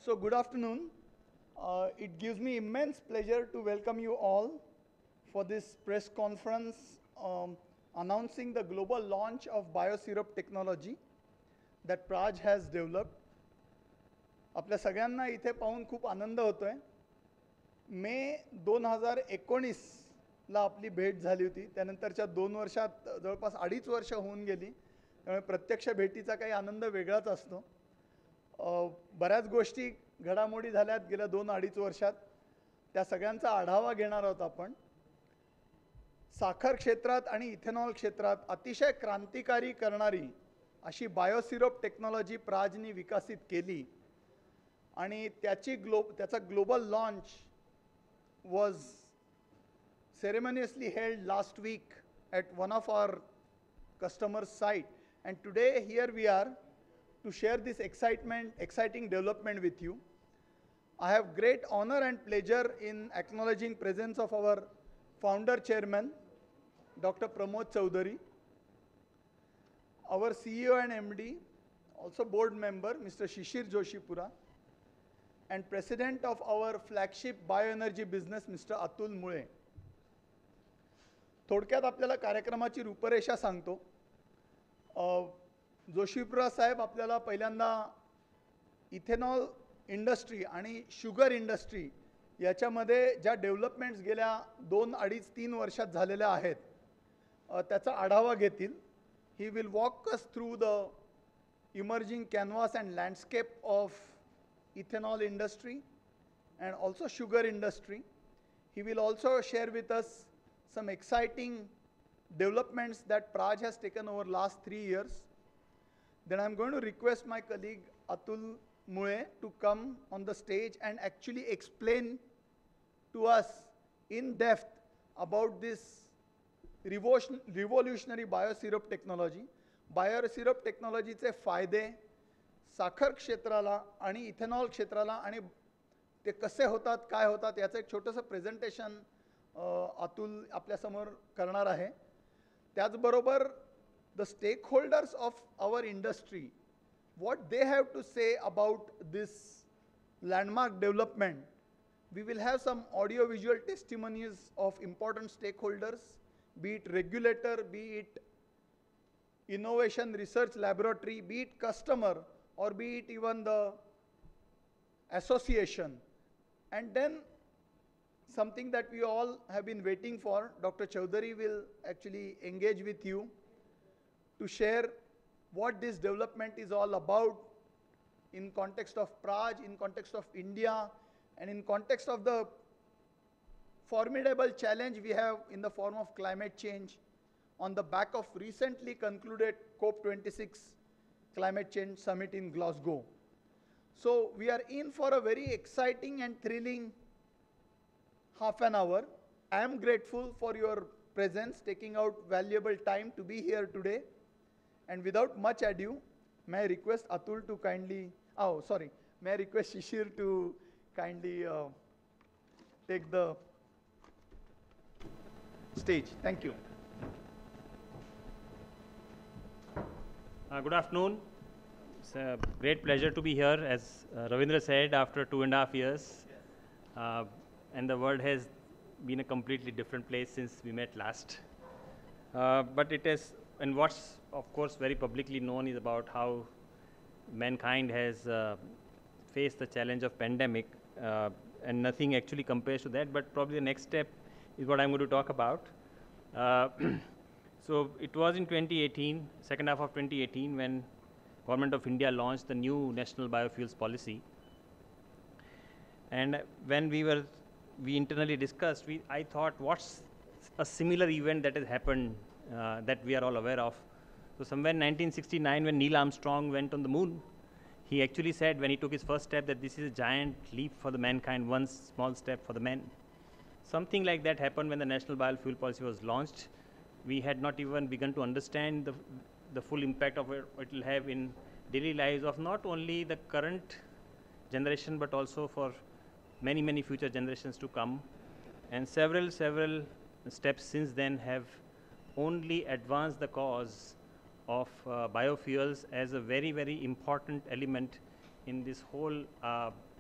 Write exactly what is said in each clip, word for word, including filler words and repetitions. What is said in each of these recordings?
So good afternoon. Uh, it gives me immense pleasure to welcome you all for this press conference um, announcing the global launch of biosyrup technology that Praj has developed. आपल्या सगळ्यांना इथे पाहून खूप आनंद होतोय. मे दोन हजार एकोणीसला आपली भेट झाली होती. त्यानंतरच्या दोन वर्षात जवळपास अडीच वर्ष होऊन गेली. त्यामुळे प्रत्यक्ष भेटीचा काही आनंद वेगळाच असतो. बऱ्याच गोष्टी घडामोडी झाल्यात गेल्या दोन अडीच वर्षात. त्या सगळ्यांचा आढावा घेणार आहोत आपण. साखर क्षेत्रात आणि इथेनॉल क्षेत्रात अतिशय क्रांतिकारी करणारी अशी बायोसिरप टेक्नॉलॉजी प्राजनी विकसित केली आणि त्याची ग्लो त्याचा global launch was ceremoniously held last week at one of our customers' site, and today here we are to share this excitement, exciting development with you. I have great honor and pleasure in acknowledging presence of our founder chairman, Doctor Pramod Chaudhary, our C E O and M D, also board member, Mister Shishir Joshipura, and president of our flagship bioenergy business, Mister Atul Mule. थोडक्यात आपल्याला कार्यक्रमाची रूपरेषा सांगतो. जोशीपुरा साहेब आपल्याला पहिल्यांदा ethanol industry आणि sugar industry याच्यामध्ये ज्या डेव्हलपमेंट्स गेल्या दोन अडीच तीन वर्षात झालेल्या आहेत त्याचा आढावा घेतील. He will walk us through the emerging canvas and landscape of ethanol industry and also sugar industry. He will also share with us some exciting developments that Praj has taken over last three years. Then I'm going to request my colleague Atul Mule to come on the stage and actually explain to us in depth about this revolutionary biosyrup technology. Biosyrup technology चे फायदे साखर क्षेत्राला आणि ethanol क्षेत्राला आणि ते कसे होतात काय होतात याचं एक छोटंसं प्रेझेंटेशन अतुल आपल्यासमोर करणार आहे. त्याचबरोबर the stakeholders of our industry what they have to say about this landmark development. We will have some audio visual testimonies of important stakeholders, be it regulator, be it innovation research laboratory, be it customer, or be it even the association. And then something that we all have been waiting for, Doctor Chaudhary will actually engage with you to share what this development is all about in context of Praj, in context of India, and in context of the formidable challenge we have in the form of climate change on the back of recently concluded COP twenty-six Climate Change Summit in Glasgow. So we are in for a very exciting and thrilling half an hour. I am grateful for your presence, taking out valuable time to be here today. And without much ado, may I request Atul to kindly, oh sorry, may I request Shishir to kindly uh, take the stage. Thank you. Uh, good afternoon. It's a great pleasure to be here, as uh, Ravindra said, after two and a half years. Uh, and the world has been a completely different place since we met last. Uh, but it is, and what's of course very publicly known is about how mankind has uh, faced the challenge of pandemic, uh, and nothing actually compares to that, but probably the next step is what I'm going to talk about. Uh, So it was in twenty eighteen, second half of twenty eighteen, when Government of India launched the new National Biofuels Policy. And when we were, we internally discussed, we, I thought, what's a similar event that has happened uh, that we are all aware of? So somewhere in nineteen sixty-nine, when Neil Armstrong went on the moon, he actually said when he took his first step that this is a giant leap for the mankind, one small step for the men. Something like that happened when the National Biofuel Policy was launched. We had not even begun to understand the, the full impact of it, it will have in daily lives of not only the current generation, but also for many, many future generations to come. And several, several steps since then have only advanced the cause of uh, biofuels as a very, very important element in this whole uh,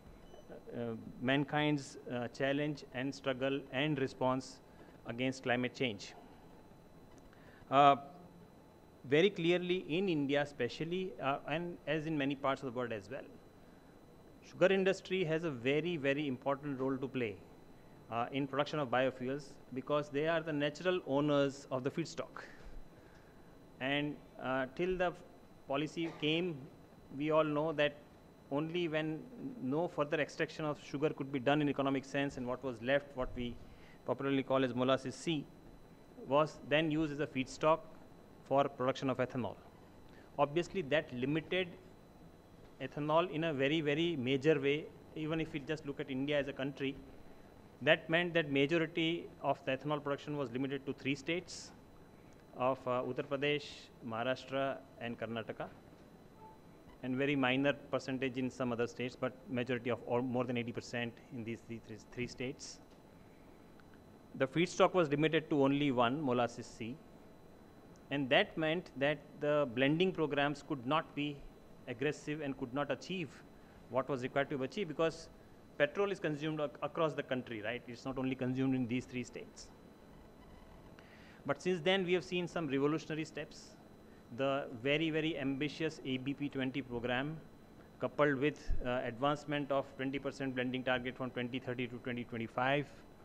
uh, mankind's uh, challenge and struggle and response against climate change. Uh, very clearly in India especially, uh, and as in many parts of the world as well, sugar industry has a very, very important role to play uh, in production of biofuels, because they are the natural owners of the feedstock. And uh, till the policy came, we all know that only when no further extraction of sugar could be done in economic sense, and what was left, what we popularly call as molasses C, was then used as a feedstock for production of ethanol. Obviously, that limited ethanol in a very, very major way. Even if we just look at India as a country, that meant that majority of the ethanol production was limited to three states of uh, Uttar Pradesh, Maharashtra, and Karnataka, and very minor percentage in some other states, but majority of all, more than eighty percent in these three, three, three states. The feedstock was limited to only one, molasses C, and that meant that the blending programs could not be aggressive and could not achieve what was required to achieve, because petrol is consumed ac across the country, right? It's not only consumed in these three states. But since then, we have seen some revolutionary steps. The very, very ambitious A B P twenty program, coupled with uh, advancement of twenty percent blending target from twenty thirty to twenty twenty-five,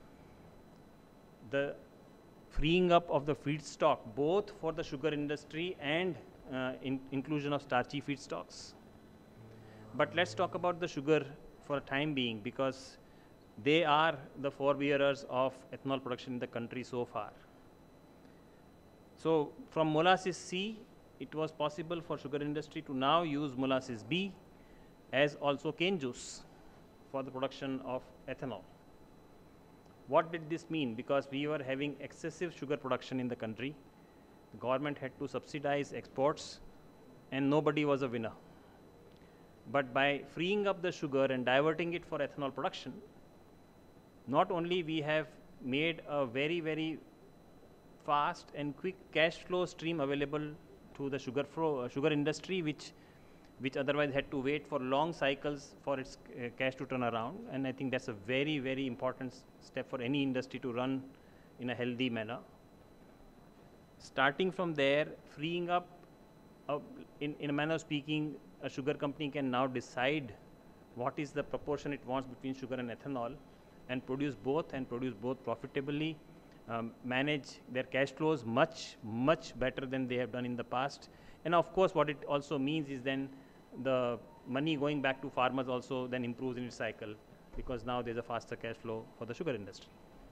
the freeing up of the feedstock, both for the sugar industry and uh, in inclusion of starchy feedstocks. But let's talk about the sugar for a time being, because they are the forebearers of ethanol production in the country so far. So from molasses C, it was possible for sugar industry to now use molasses B as also cane juice for the production of ethanol. What did this mean? Because we were having excessive sugar production in the country, the government had to subsidize exports, and nobody was a winner. But by freeing up the sugar and diverting it for ethanol production, not only we have made a very, very fast and quick cash flow stream available to the sugar, fro uh, sugar industry, which, which otherwise had to wait for long cycles for its uh, cash to turn around. And I think that's a very, very important step for any industry to run in a healthy manner. Starting from there, freeing up, uh, in, in a manner of speaking, a sugar company can now decide what is the proportion it wants between sugar and ethanol, and produce both, and produce both profitably, um, manage their cash flows much, much better than they have done in the past. And of course, what it also means is then the money going back to farmers also then improves in its cycle, because now there's a faster cash flow for the sugar industry.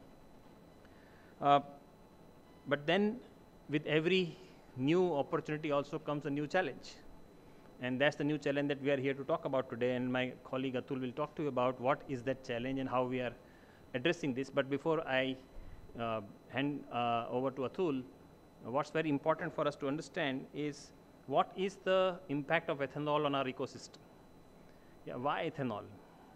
Uh, but then with every new opportunity also comes a new challenge. And that's the new challenge that we are here to talk about today, and my colleague Atul will talk to you about what is that challenge and how we are addressing this. But before I uh, hand uh, over to Atul, uh, what's very important for us to understand is what is the impact of ethanol on our ecosystem. Yeah, why ethanol?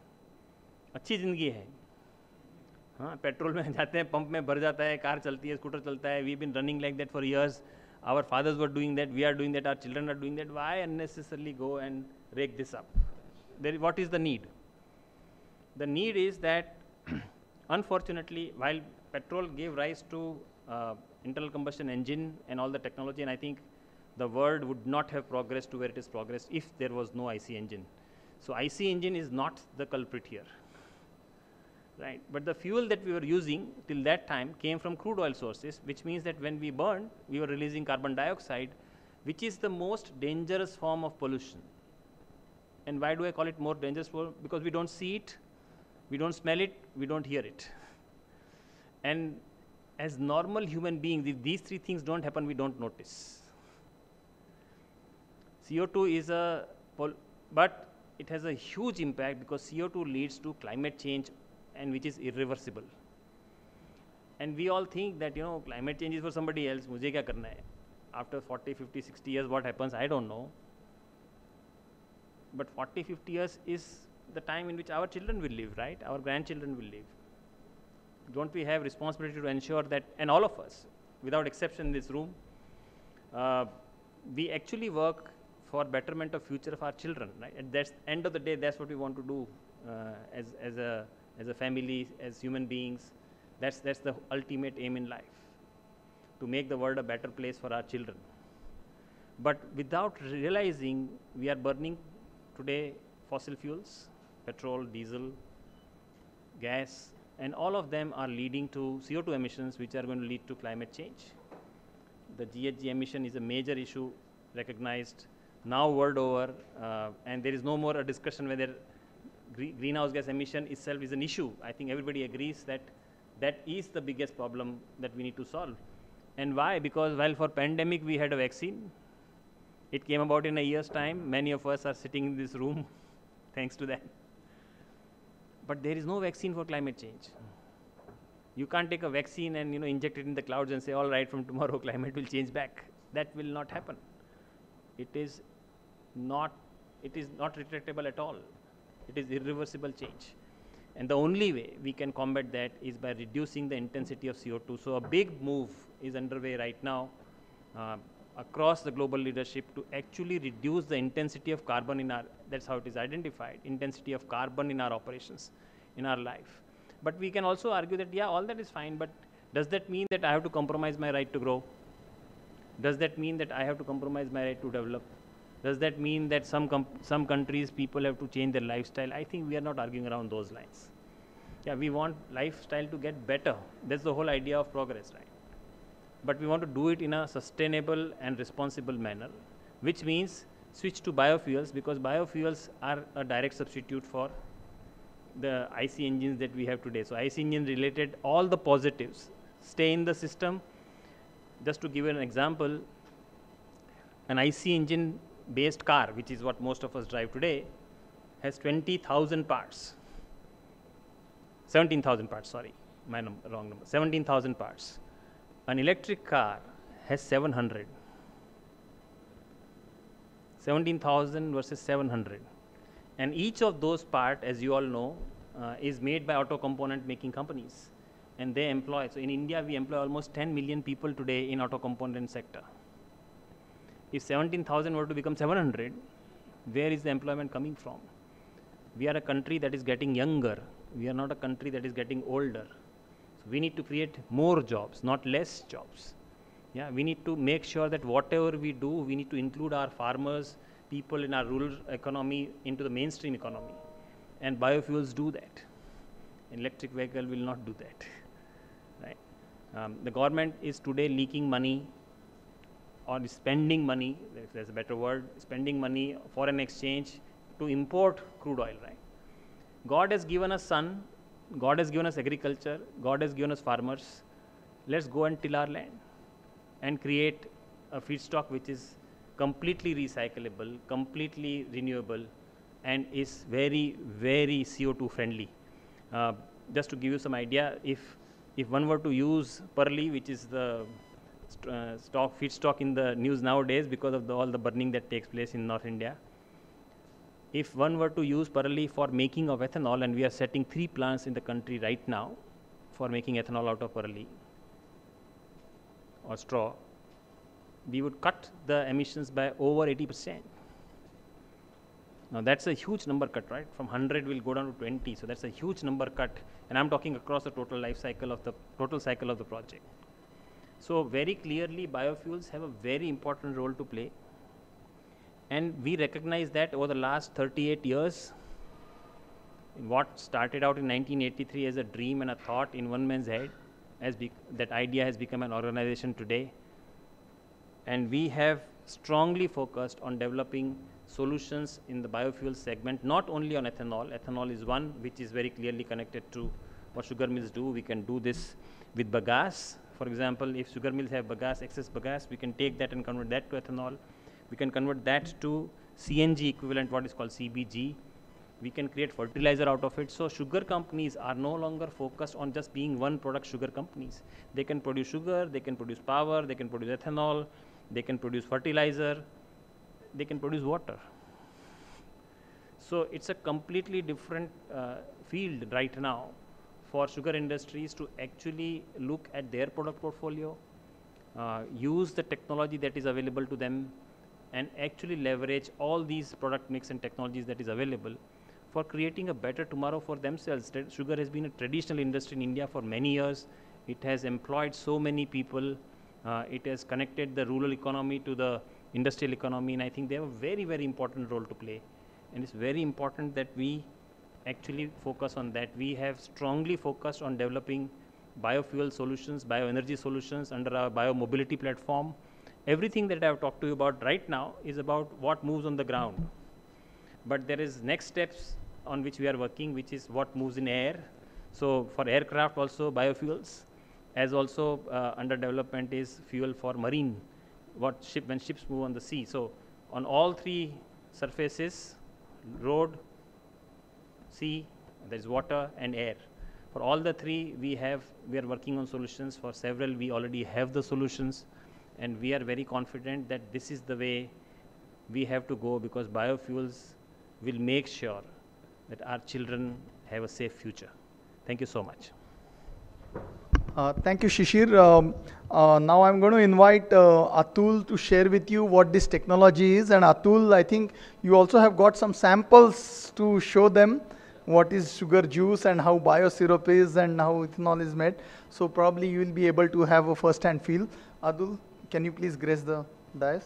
अच्छी जिंदगी है, हाँ, petrol में जाते हैं, pump में भर जाता है, कार चलती है, स्कूटर चलता है. We've been running like that for years. Our fathers were doing that, we are doing that, our children are doing that. Why unnecessarily go and rake this up? There, what is the need? The need is that, unfortunately, while petrol gave rise to uh, internal combustion engine and all the technology, and I think the world would not have progressed to where it has progressed if there was no I C engine. So I C engine is not the culprit here, right? But the fuel that we were using till that time came from crude oil sources, which means that when we burned, we were releasing carbon dioxide, which is the most dangerous form of pollution. And why do I call it more dangerous? Because we don't see it, we don't smell it, we don't hear it. And as normal human beings, if these three things don't happen, we don't notice. C O two is a, but it has a huge impact, because C O two leads to climate change, and which is irreversible. And we all think that, you know, climate change is for somebody else, mujhe kya karna hai? After forty, fifty, sixty years, what happens? I don't know. But forty, fifty years is the time in which our children will live, right? Our grandchildren will live. Don't we have responsibility to ensure that, and all of us, without exception in this room, uh, we actually work for betterment of future of our children, right? At the end of the day, that's what we want to do uh, as, as, a, as a family, as human beings. That's, that's the ultimate aim in life, to make the world a better place for our children. But without realizing, we are burning today fossil fuels, petrol, diesel, gas, and all of them are leading to C O two emissions, which are going to lead to climate change. The G H G emission is a major issue recognized now world over, uh, and there is no more a discussion whether gre greenhouse gas emission itself is an issue. I think everybody agrees that that is the biggest problem that we need to solve. And why? Because while for pandemic we had a vaccine, it came about in a year's time. Many of us are sitting in this room thanks to that. But there is no vaccine for climate change. You can't take a vaccine and you know inject it in the clouds and say, all right, from tomorrow climate will change back. That will not happen. It is not, it is not retractable at all. It is irreversible change. And the only way we can combat that is by reducing the intensity of C O two. So a big move is underway right now uh, across the global leadership to actually reduce the intensity of carbon in our, that's how it is identified, intensity of carbon in our operations, in our life. But we can also argue that, yeah, all that is fine, but does that mean that I have to compromise my right to grow? Does that mean that I have to compromise my right to develop? Does that mean that some, com some countries, people have to change their lifestyle? I think we are not arguing around those lines. Yeah, we want lifestyle to get better. That's the whole idea of progress, right? But we want to do it in a sustainable and responsible manner, which means switch to biofuels, because biofuels are a direct substitute for the I C engines that we have today. So I C engine related, all the positives stay in the system. Just to give you an example, an I C engine based car, which is what most of us drive today, has twenty thousand parts. seventeen thousand parts, sorry, my num wrong number, seventeen thousand parts. An electric car has seven hundred. seventeen thousand versus seven hundred. And each of those parts, as you all know, uh, is made by auto component making companies. And they employ, so in India, we employ almost ten million people today in auto component sector. If seventeen thousand were to become seven hundred, where is the employment coming from? We are a country that is getting younger. We are not a country that is getting older. So we need to create more jobs, not less jobs. Yeah, we need to make sure that whatever we do, we need to include our farmers, people in our rural economy into the mainstream economy. And biofuels do that. An electric vehicle will not do that. Right? Um, the government is today leaking money or spending money, if there's a better word, spending money, foreign exchange to import crude oil, right? God has given us sun, God has given us agriculture, God has given us farmers. Let's go and till our land and create a feedstock which is completely recyclable, completely renewable, and is very, very C O two friendly. Uh, just to give you some idea, if, if one were to use Parli, which is the st uh, stock, feedstock in the news nowadays because of the, all the burning that takes place in North India, if one were to use Parli for making of ethanol, and we are setting three plants in the country right now for making ethanol out of Parli or straw, we would cut the emissions by over eighty percent. Now that's a huge number cut, right? From one hundred will go down to twenty, so that's a huge number cut, and I'm talking across the total life cycle of the total cycle of the project. So very clearly, biofuels have a very important role to play, and we recognize that over the last thirty-eight years, what started out in nineteen eighty-three as a dream and a thought in one man's head, as that idea has become an organization today, and we have strongly focused on developing solutions in the biofuel segment, not only on ethanol. Ethanol is one which is very clearly connected to what sugar mills do. We can do this with bagasse. For example, if sugar mills have bagasse, excess bagasse, we can take that and convert that to ethanol. We can convert that to C N G equivalent, what is called C B G. We can create fertilizer out of it. So sugar companies are no longer focused on just being one product sugar companies. They can produce sugar, they can produce power, they can produce ethanol, they can produce fertilizer, they can produce water. So it's a completely different uh, field right now for sugar industries to actually look at their product portfolio, uh, use the technology that is available to them, and actually leverage all these product mix and technologies that is available for creating a better tomorrow for themselves. Tra- Sugar has been a traditional industry in India for many years. It has employed so many people. Uh, it has connected the rural economy to the industrial economy, and I think they have a very, very important role to play. And it's very important that we actually focus on that. We have strongly focused on developing biofuel solutions, bioenergy solutions under our biomobility platform. Everything that I have talked to you about right now is about what moves on the ground. But there is next steps on which we are working, which is what moves in air. So for aircraft also biofuels, as also uh, under development is fuel for marine, what ship, when ships move on the sea. So on all three surfaces, road, sea, there is water and air. For all the three, we have, we are working on solutions. For several, we already have the solutions, and we are very confident that this is the way we have to go, because biofuels will make sure that our children have a safe future. Thank you so much. Uh, thank you, Shishir. Um, uh, now I'm going to invite uh, Atul to share with you what this technology is. And Atul, I think you also have got some samples to show them what is sugar juice and how biosyrup is and how ethanol is made. So probably you will be able to have a first-hand feel. Atul, can you please grace the dais?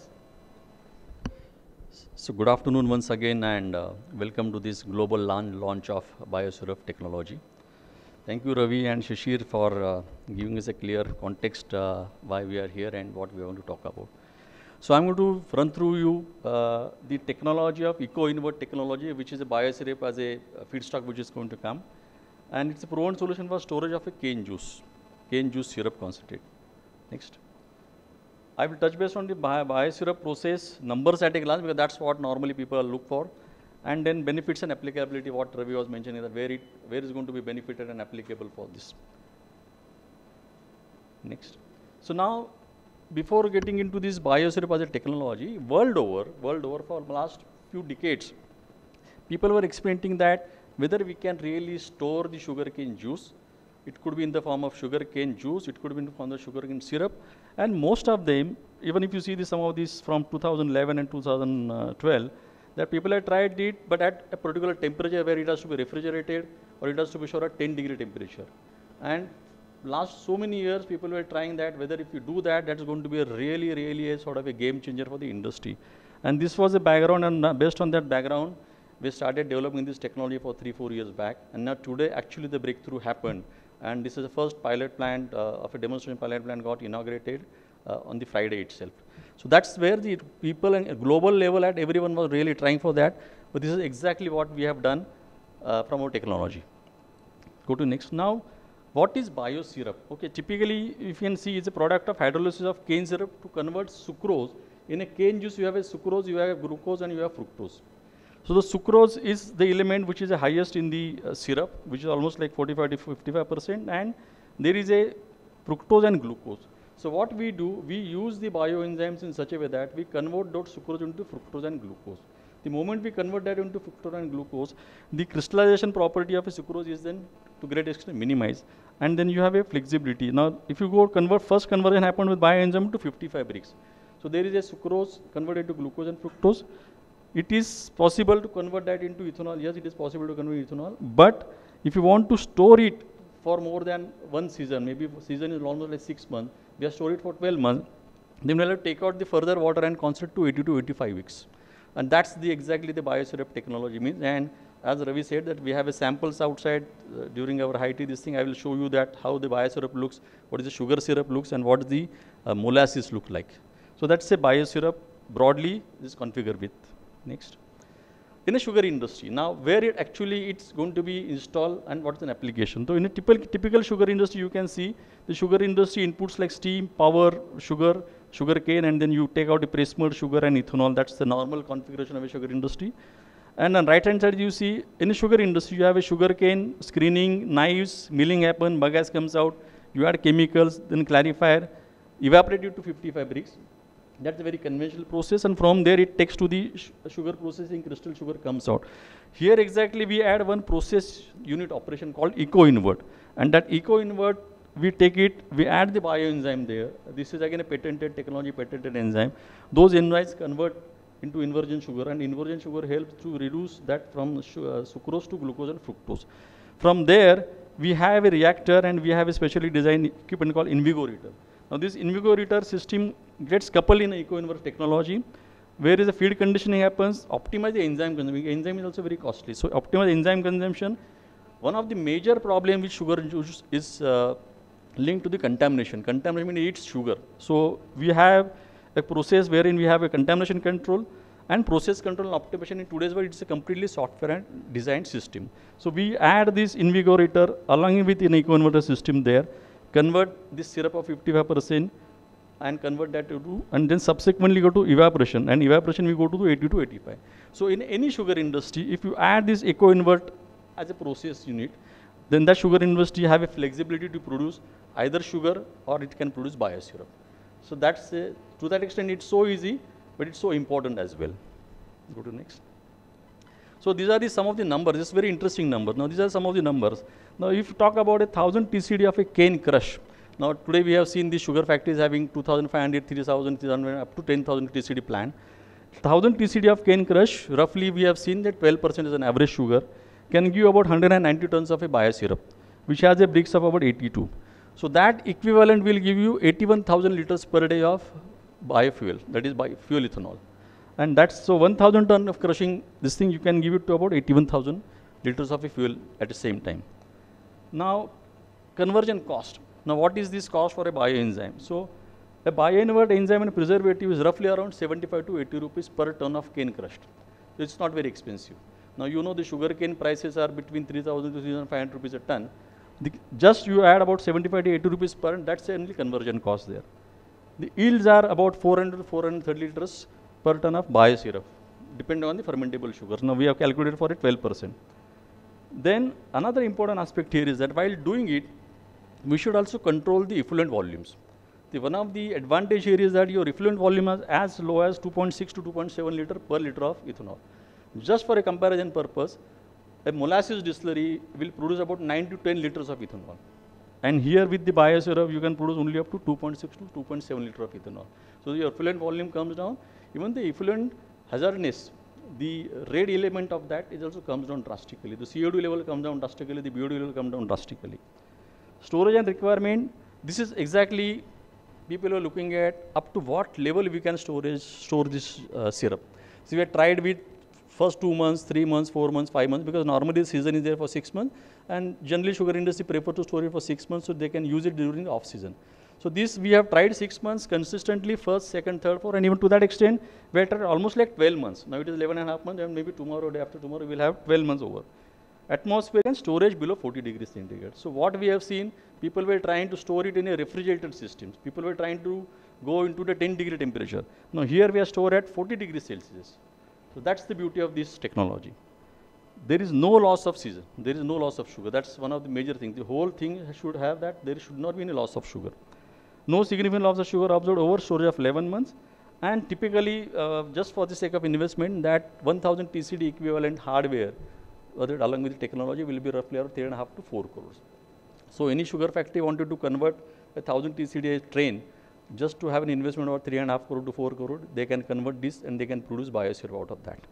So good afternoon once again, and uh, welcome to this global launch, launch of biosyrup technology. Thank you, Ravi and Shishir, for uh, giving us a clear context uh, why we are here and what we are going to talk about. So I'm going to run through you uh, the technology of EcoInvert technology, which is a biosyrup as a feedstock which is going to come. And it's a proven solution for storage of a cane juice, cane juice syrup concentrate. Next. I will touch base on the bio biosyrup process numbers at a glance, because that's what normally people look for. And then benefits and applicability, what Ravi was mentioning, that where it where is going to be benefited and applicable for this. Next. So now, before getting into this biosyrup as a technology, world over, world over for the last few decades, people were experimenting that whether we can really store the sugarcane juice. It could be in the form of sugarcane juice, it could be in the form of sugarcane syrup, and most of them, even if you see the, some of these from two thousand eleven and two thousand twelve, that people have tried it, but at a particular temperature where it has to be refrigerated or it has to be sure at ten degree temperature. And last so many years, people were trying that, whether if you do that, that's going to be a really, really a sort of a game changer for the industry. And this was the background, and uh, based on that background, we started developing this technology for three, four years back. And now today, actually the breakthrough happened. And this is the first pilot plant uh, of a demonstration pilot plant got inaugurated uh, on the Friday itself. So that's where the people and global level at everyone was really trying for that. But this is exactly what we have done uh, from our technology. Go to next. Now, what is biosyrup? Okay, typically, if you can see, it's a product of hydrolysis of cane syrup to convert sucrose. In a cane juice, you have a sucrose, you have glucose, and you have fructose. So the sucrose is the element which is the highest in the uh, syrup, which is almost like forty-five to fifty-five percent, and there is a fructose and glucose. So what we do, we use the bioenzymes in such a way that we convert those sucrose into fructose and glucose. The moment we convert that into fructose and glucose, the crystallization property of a sucrose is then to great extent minimized, and then you have a flexibility. Now, if you go convert, first conversion happened with bioenzyme to fifty-five Brix. So there is a sucrose converted to glucose and fructose. It is possible to convert that into ethanol. Yes, it is possible to convert ethanol. But if you want to store it for more than one season, maybe season is almost like six months, we have stored it for twelve months, then we'll have to take out the further water and concentrate to eighty to eighty-five weeks. And that's the exactly the biosyrup technology means. And as Ravi said, that we have a samples outside uh, during our high tea this thing. I will show you that how the biosyrup looks, what is the sugar syrup looks, and what the uh, molasses look like. So that's a biosyrup broadly is configured with. Next. In a sugar industry, now where it actually it's going to be installed and what's an application. So in a typical, typical sugar industry, you can see the sugar industry inputs like steam, power, sugar, sugar cane, and then you take out the press mud, sugar and ethanol. That's the normal configuration of a sugar industry. And on right hand side, you see in a sugar industry, you have a sugar cane, screening, knives, milling happen, bagasse comes out, you add chemicals, then clarifier, evaporate it to fifty-five Brix. That's a very conventional process, and from there it takes to the sh sugar processing, crystal sugar comes out. Here exactly we add one process unit operation called EcoInvert, and that EcoInvert, we take it, we add the bioenzyme there. This is again a patented technology, patented enzyme. Those enzymes convert into inversion sugar, and inversion sugar helps to reduce that from su uh, sucrose to glucose and fructose. From there, we have a reactor and we have a specially designed equipment called invigorator. Now this invigorator system gets coupled in eco-inverse technology, where is the feed conditioning happens, optimize the enzyme consumption. Enzyme is also very costly. So optimize enzyme consumption. One of the major problem with sugar juice is uh, linked to the contamination. Contamination eats sugar. So we have a process wherein we have a contamination control and process control and optimization. In today's world, it's a completely software and designed system. So we add this invigorator along with an eco-inverter system there, convert this syrup of fifty-five percent and convert that to, and then subsequently go to evaporation, and evaporation we go to eighty to eighty-five. So in any sugar industry, if you add this eco-invert as a process unit, then that sugar industry have a flexibility to produce either sugar or it can produce biosyrup. So that's a, to that extent it's so easy, but it's so important as well. Go to next. So these are the some of the numbers. This is very interesting number. Now these are some of the numbers. Now if you talk about a thousand T C D of a cane crush, now today we have seen the sugar factories having two thousand five hundred, three thousand, up to ten thousand T C D plant. one thousand T C D of cane crush, roughly we have seen that twelve percent is an average sugar, can give about one hundred ninety tons of a biosyrup, which has a Brix of about eighty-two. So that equivalent will give you eighty-one thousand liters per day of biofuel, that is biofuel ethanol. And that's, so one thousand ton of crushing, this thing you can give it to about eighty-one thousand liters of a fuel at the same time. Now, conversion cost. Now what is this cost for a bioenzyme? So a bioinvert enzyme and preservative is roughly around seventy-five to eighty rupees per ton of cane crushed. So it's not very expensive. Now you know the sugar cane prices are between three thousand to three thousand five hundred rupees a ton. The, just you add about seventy-five to eighty rupees per ton, that's only conversion cost there. The yields are about four hundred to four hundred thirty liters per ton of biosyrup, depending on the fermentable sugars. Now we have calculated for it twelve percent. Then another important aspect here is that while doing it, we should also control the effluent volumes. The one of the advantage here is that your effluent volume is as low as two point six to two point seven liter per liter of ethanol. Just for a comparison purpose, a molasses distillery will produce about nine to ten liters of ethanol. And here with the biosyrup, you can produce only up to two point six to two point seven liter of ethanol. So your effluent volume comes down. Even the effluent hazardness, the red element of that is also comes down drastically. The C O two level comes down drastically, the B O D level comes down drastically. Storage and requirement, this is exactly, people are looking at up to what level we can storage, store this uh, syrup. So we have tried with first two months, three months, four months, five months, because normally the season is there for six months, and generally sugar industry prefer to store it for six months so they can use it during the off season. So this we have tried six months consistently, first, second, third, fourth, and even to that extent, we have tried almost like twelve months. Now it is eleven and a half months, and maybe tomorrow, day after tomorrow, we will have twelve months over. Atmosphere and storage below forty degrees centigrade. So what we have seen, people were trying to store it in a refrigerated systems. People were trying to go into the ten degree temperature. Now here we are stored at forty degrees Celsius. So that's the beauty of this technology. There is no loss of season. There is no loss of sugar. That's one of the major things. The whole thing should have that. There should not be any loss of sugar. No significant loss of sugar observed over storage of eleven months. And typically, uh, just for the sake of investment, that one thousand T C D equivalent hardware, whether along with the technology, will be roughly around three and a half to four crores. So any sugar factory wanted to convert a thousand T C D train just to have an investment of three and a half crore to four crore, they can convert this and they can produce biosyrup out of that.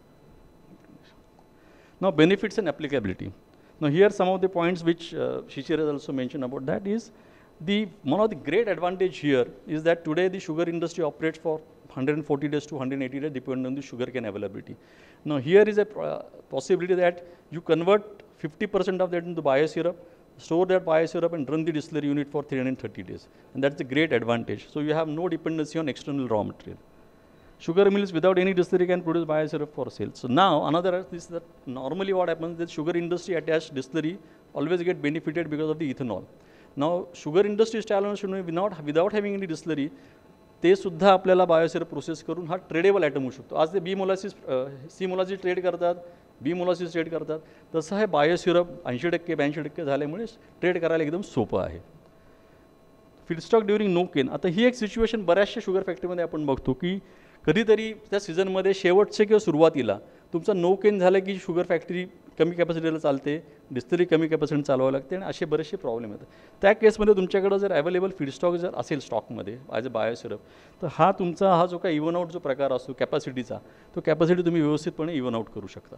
Now benefits and applicability. Now here some of the points which uh, Shishir has also mentioned about that is, the one of the great advantage here is that today the sugar industry operates for one hundred forty days to one hundred eighty days depending on the sugarcane availability. Now here is a uh, possibility that you convert fifty percent of that into biosyrup, store that biosyrup and run the distillery unit for three hundred thirty days. And that's a great advantage. So you have no dependency on external raw material. Sugar mills without any distillery can produce biosyrup for sale. So now another is that normally what happens is sugar industry attached distillery always get benefited because of the ethanol. Now sugar industry standalone without, without having any distillery, ते सुद्धा आपल्याला बायोसिरप process करून हा tradable item होऊ शकतो. आज ते B molasses C molasses trade करतात, बी मोलासिस ट्रेड करतात, तसं हे बायोसिरप ऐंशी टक्के ब्याऐंशी टक्के झाल्यामुळे ट्रेड करायला एकदम सोपं आहे. फीडस्टॉक ड्युरिंग नो केन, आता ही एक सिच्युएशन बऱ्याचशा शुगर फॅक्टरीमध्ये आपण बघतो की कधीतरी त्या सीझनमध्ये शेवटचे किंवा सुरुवातीला तुमचा नो केन झालं की शुगर फॅक्टरी कमी कॅपॅसिटीला चालते, डिस्टिलरी कमी कॅपॅसिटी चालवावं लागते आणि असे बरेचसे प्रॉब्लेम येतात. त्या केसमध्ये तुमच्याकडं जर अवेलेबल फीडस्टॉक जर असेल स्टॉकमध्ये ॲज अ बायोसिरप, तर हा तुमचा हा जो काही इव्हन आउट जो प्रकार असतो कॅपॅसिटीचा, तो कॅपॅसिटी तुम्ही व्यवस्थितपणे इव्हन आउट करू शकता.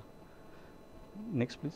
Next please.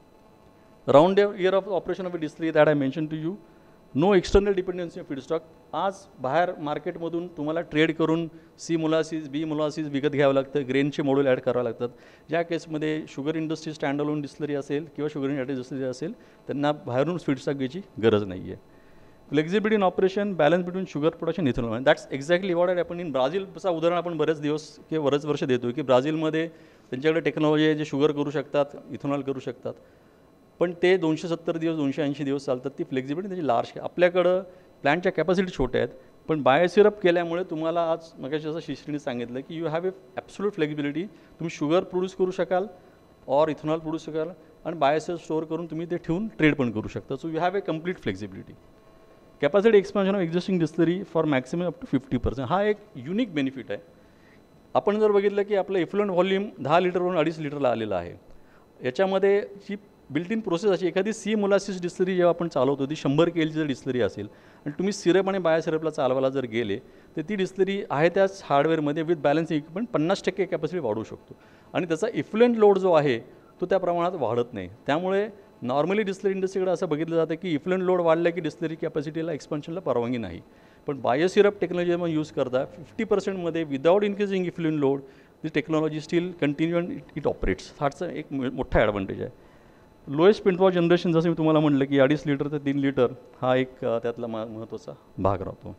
Round year of operation of a distillery that I mention to you. No external dependency of feedstock. आज बाहेर मार्केटमधून तुम्हाला ट्रेड करून सी मुलासीस बी मुलासीस विकत घ्यावं लागतं, ग्रेनचे मॉड्यूल ॲड करावं लागतात. ज्या केसमध्ये sugar industry stand alone distillery असेल किंवा शुगर इंडस्ट्री डिस्टिलरी असेल, त्यांना बाहेरून फीडस्टॉक घ्यायची गरज नाही आहे. Flexibility in operation, balance between sugar production ethanol, that's exactly what आपण इन ब्राझीलचा उदाहरण आपण बरेच दिवस किंवा बरेच वर्ष देतो की ब्राझीलमध्ये त्यांच्याकडे टेक्नॉलॉजी आहे जे शुगर करू शकतात, इथेनॉल करू शकतात, पण ते दोनशे सत्तर दिवस दोनशे ऐंशी दिवस चालतात. ती फ्लेक्झिबिलिटी त्याची लार्ज आहे. आपल्याकडं प्लॅनच्या कॅपॅसिटी छोट्या आहेत, पण बायोसिरप केल्यामुळे तुम्हाला आज मगाशी जसं शिश्रीने सांगितलं की you have a absolute flexibility. तुम्ही शुगर प्रोड्यूस करू शकाल और इथेनॉल प्रोड्यूस कराल आणि बायोसिरप स्टोअर करून तुम्ही ते ठेवून ट्रेड पण करू शकता. So you have a complete flexibility. Capacity expansion of existing distillery for maximum up to fifty percent, हा एक युनिक बेनिफिट आहे. आपण जर बघितलं की आपलं इफ्लुएंट व्हॉल्यूम दहा लिटरवरून अडीच लिटरला आलेलं आहे. याच्यामध्ये जी बिल्ट इन प्रोसेस अशी, एखादी सी मोलासिस डिस्टिलरी जेव्हा आपण चालवतो ती शंभर के एलची जर डिस्टिलरी असेल आणि तुम्ही सिरप आणि बायोसिरपला चालवायला जर गेले तर ती डिस्टिलरी आहे त्याच हार्डवेअरमध्ये विथ बॅलन्स इक्विपमेंट पन्नास टक्के कॅपॅसिटी वाढवू शकतो आणि त्याचा इफ्लुएंट लोड जो आहे तो त्या प्रमाणात वाढत नाही. त्यामुळे नॉर्मली डिस्टिलरी इंडस्ट्रीकडे असं बघितलं जातं की इफ्लुएंट लोड वाढला की डिस्टिलरी कॅपॅसिटीला एक्सपान्शनला परवानगी नाही, पण बायोसिरप टेक्नॉलॉजी मग यूज करता फिफ्टी पर्सेंटमध्ये without increasing effluent load the technology still continue and it operates. हाचा एक मोठा ॲडव्हान्टेज आहे. लोएस्ट पिंटवॉ जनरेशन, जसं मी तुम्हाला म्हटलं की अडीच लिटर ते तीन लिटर हा एक त्यातला मा महत्त्वाचा भाग राहतो.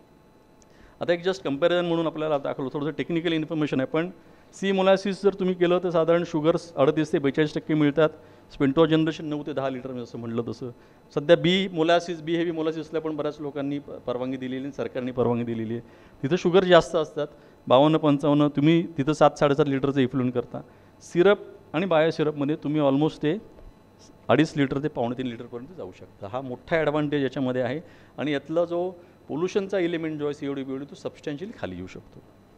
आता एक जस्ट कंपॅरिझन म्हणून आपल्याला दाखवलं, थोडंसं टेक्निकल इन्फॉर्मेशन आहे, पण सी मोलासिस जर तुम्ही केलं तर साधारण शुगर्स अडतीस ते बेचाळीस टक्के मिळतात. स्पिंटो जनरेशन नऊ ते दहा लिटर मी जसं म्हटलं तसं. सध्या बी मोलासिस बी हेवी मोलासिसला पण बऱ्याच लोकांनी परवानगी दिलेली, सरकारने परवानगी दिलेली आहे. तिथं शुगर जास्त असतात, बावन्न पंचावन्न, तुम्ही तिथं सात साडेसात लिटरचं इफ्लुएंट करता. सिरप आणि बायोसिरपमध्ये तुम्ही ऑलमोस्ट ते अडीच लिटर ते पावणे तीन लिटरपर्यंत जाऊ शकता. हा मोठा ॲडव्हान्टेज याच्यामध्ये आहे आणि यातला जो पोल्युशनचा एलिमेंट जो आहे C O D B O D तो सबस्टॅन्शियली खाली येऊ शकतो.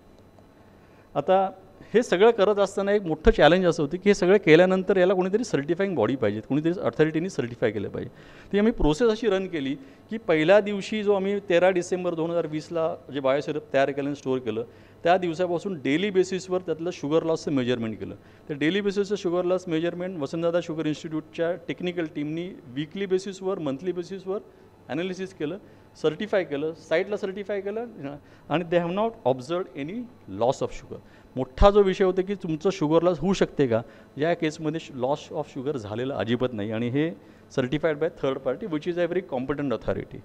आता हे सगळं करत असताना एक मोठं चॅलेंज असं होतं की हे सगळं केल्यानंतर याला कोणीतरी सर्टिफाईंग बॉडी पाहिजे, कोणीतरी अथॉरिटीनी सर्टिफाय केलं पाहिजे. ती आम्ही प्रोसेस अशी रन केली की पहिल्या दिवशी जो आम्ही तेरा डिसेंबर दोन हजार वीसला जे बायोसिरप तयार केलं आणि स्टोअर केलं त्या दिवसापासून डेली बेसिसवर त्यातलं शुगर लॉसचं मेजरमेंट केलं. तर डेली बेसिसचं sugar loss measurement Vasantdada sugar इन्स्टिट्यूटच्या टेक्निकल टीमनी वीकली बेसिसवर मंथली बेसिसवर ॲनालिसिस केलं, सर्टिफाय केलं, साईटला सर्टिफाय केलं आणि they have not observed any loss of sugar. मोठा जो विषय होता की तुमचं शुगर लॉस होऊ शकते का, या केसमध्ये लॉस ऑफ शुगर झालेलं अजिबात नाही आणि हे certified by third party which is a very competent authority.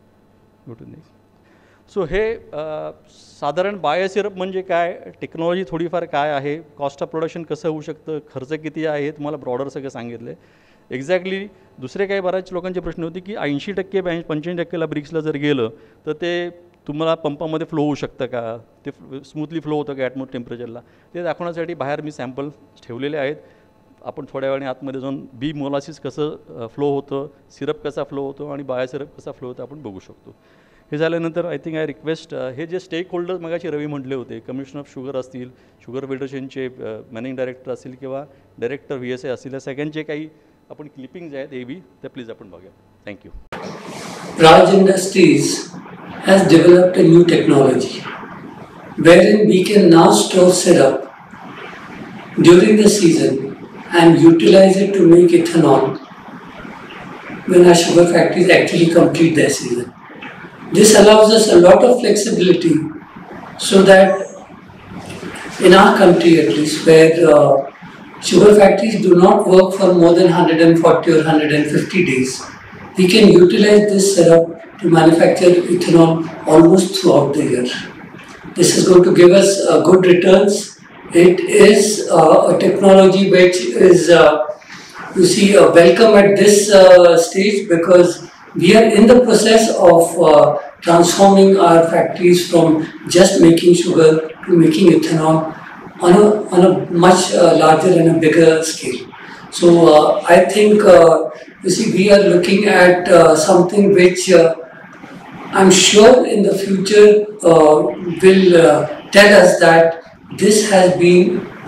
So हे साधारण बायोसिरप म्हणजे काय, टेक्नॉलॉजी थोडीफार काय आहे, कॉस्ट ऑफ प्रोडक्शन कसं होऊ शकतं, खर्च किती आहे, हे तुम्हाला ब्रॉडर सगळं सांगितलं आहे. एक्झॅक्टली दुसरे काही बऱ्याच लोकांचे प्रश्न होते की ऐंशी टक्के ब्याऐंशी पंच्याऐंशी टक्केला ब्रिक्सला जर गेलं तर ते तुम्हाला पंपामध्ये फ्लो होऊ शकतं का, ते स्मूथली फ्लो होतं का ॲटमोस्ट टेम्परेचरला, ते दाखवण्यासाठी बाहेर मी सॅम्पल ठेवलेले आहेत. आपण थोड्या वेळाने आतमध्ये जाऊन बी मोलासिस कसं फ्लो होतं, सिरप कसा फ्लो होतो आणि बायोसिरप कसा फ्लो होतो आपण बघू शकतो. हे झाल्यानंतर आय थिंक आय रिक्वेस्ट हे जे स्टेक होल्डर्स मगाशी रवी म्हटले होते, कमिशन ऑफ शुगर असतील, शुगर फेडरेशनचे मॅनेजिंग डायरेक्टर असतील किंवा डायरेक्टर व्ही एस आय असतील, या सगळ्यांचे काही आपण क्लिपिंग्स आहेत ए बी ते प्लीज आपण बघूया. Thank you. Raj Industries has developed a new technology wherein we can now store syrup during the season and utilize it to make ethanol when our sugar factories actually complete their season. This allows us a lot of flexibility so that in our country at least, where uh, sugar factories do not work for more than one hundred forty or one hundred fifty days, we can utilize this syrup to manufacture ethanol almost throughout the year. This is going to give us uh, good returns. It is uh, a technology which is, uh, you see, uh, welcome at this uh, stage because we are in the process of uh, transforming our factories from just making sugar to making ethanol on a, on a much uh, larger and a bigger scale. So uh, I think, uh, you see, we are looking at uh, something which uh, I'm sure in the future uh, will uh, tell us that this has been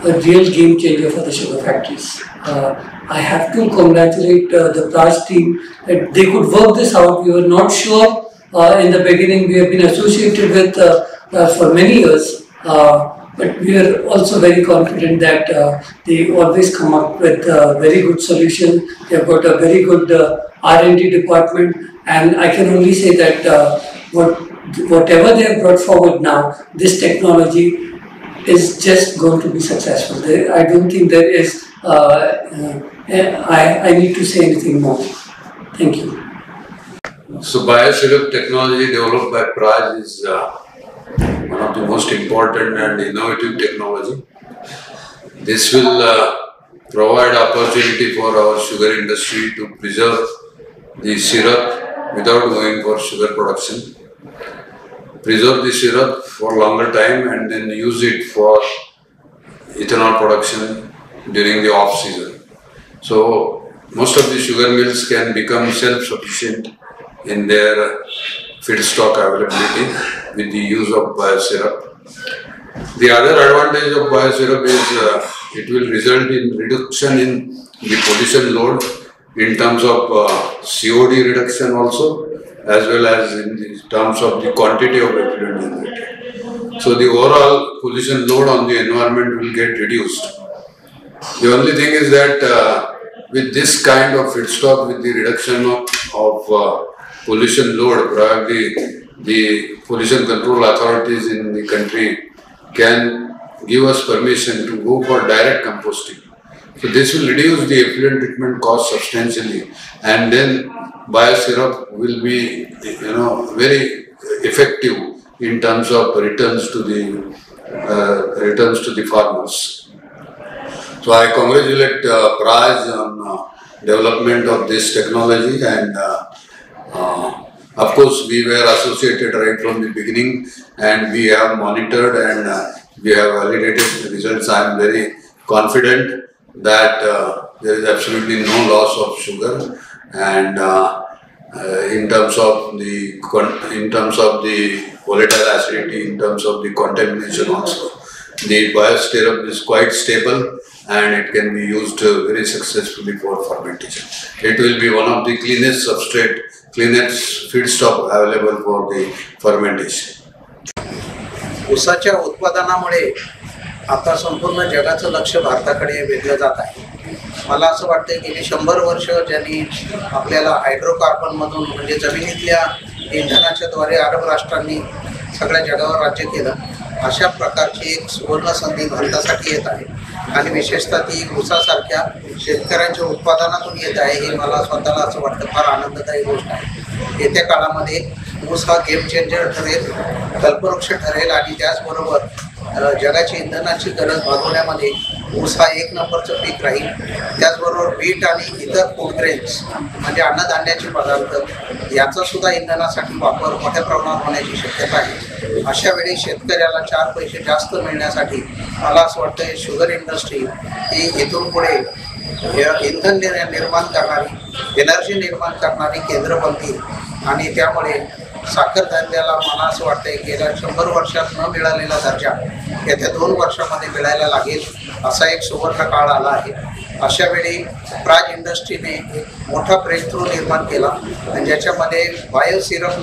a real game changer for the sugar factories. Uh, I have to congratulate uh, the Praj team that they could work this out. We were not sure uh, in the beginning. We have been associated with uh, uh, for many years, uh, but we are also very confident that uh, they always come up with a very good solution. They have got a very good uh, R and D department, and I can only say that uh, what, whatever they have brought forward now, this technology is just going to be successful. There, I don't think there is, uh, uh, I, I need to say anything more. Thank you. So biosyrup technology developed by Praj is uh, one of the most important and innovative technology. This will uh, provide opportunity for our sugar industry to preserve the syrup without going for sugar production. Preserve the syrup for longer time and then use it for ethanol production during the off season. So most of the sugar mills can become self-sufficient in their feedstock availability with the use of biosyrup. The other advantage of biosyrup is uh, it will result in reduction in the pollution load in terms of uh, C O D reduction also, as well as in the terms of the quantity of effluent generated. So the overall pollution load on the environment will get reduced. The only thing is that uh, with this kind of feedstock, with the reduction of, of uh, pollution load, probably the pollution control authorities in the country can give us permission to go for direct composting. So this will reduce the effluent treatment cost substantially, and then biosyrup will be, you know, very effective in terms of returns to the uh, returns to the farmers. So I congratulate uh, Praj on uh, development of this technology, and uh, uh, of course we were associated right from the beginning, and we have monitored and uh, we have validated the results. I am very confident that uh, there is absolutely no loss of sugar, and uh, uh, in terms of the in terms of the volatile acidity, in terms of the contamination also, the biosyrup is quite stable and it can be used uh, very successfully for fermentation. It will be one of the cleanest substrate, cleanest feedstock available for the fermentation. ऊसाच्या उत्पादनामुळे आता संपूर्ण जगाचं लक्ष भारताकडे वेधलं जात आहे. मला असं वाटतं की गेली शंभर वर्ष ज्यांनी आपल्याला हायड्रोकार्बनमधून म्हणजे जमिनीतल्या इंधनाच्या द्वारे अरब राष्ट्रांनी सगळ्या जगावर राज्य केलं, अशा प्रकारची एक सुवर्ण संधी भारतासाठी येत आहे आणि विशेषतः ती ऊसासारख्या शेतकऱ्यांच्या उत्पादनातून येत आहे. हे मला स्वतःला असं वाटतं फार आनंददायी गोष्ट आहे. येत्या काळामध्ये ऊस हा गेम चेंजर ठरेल, कल्पवृक्ष ठरेल आणि त्याचबरोबर जगाची इंधनाची गरज भागवण्यामध्ये ऊस हा एक नंबरचं पीक राहील. त्याचबरोबर बीट आणि इतर फूड ग्रेन्स म्हणजे अन्नधान्याचे पदार्थ याचा सुद्धा इंधनासाठी वापर मोठ्या प्रमाणात होण्याची शक्यता आहे. अशा वेळी शेतकऱ्याला चार पैसे जास्त मिळण्यासाठी मला असं वाटतं शुगर इंडस्ट्री ही इथून पुढे इंधन निर्माण करणारी, एनर्जी निर्माण करणारी केंद्र बनतील आणि त्यामुळे साखर धान्याला मला असं वाटतंय गेल्या शंभर वर्षात न मिळालेला दर्जा येत्या दोन वर्षामध्ये मिळायला लागेल, असा एक सुवर्ण काळ आला आहे. अशा वेळी प्राज इंडस्ट्रीने एक मोठा ब्रेक थ्रू निर्माण केला आणि ज्याच्यामध्ये बायोसिरप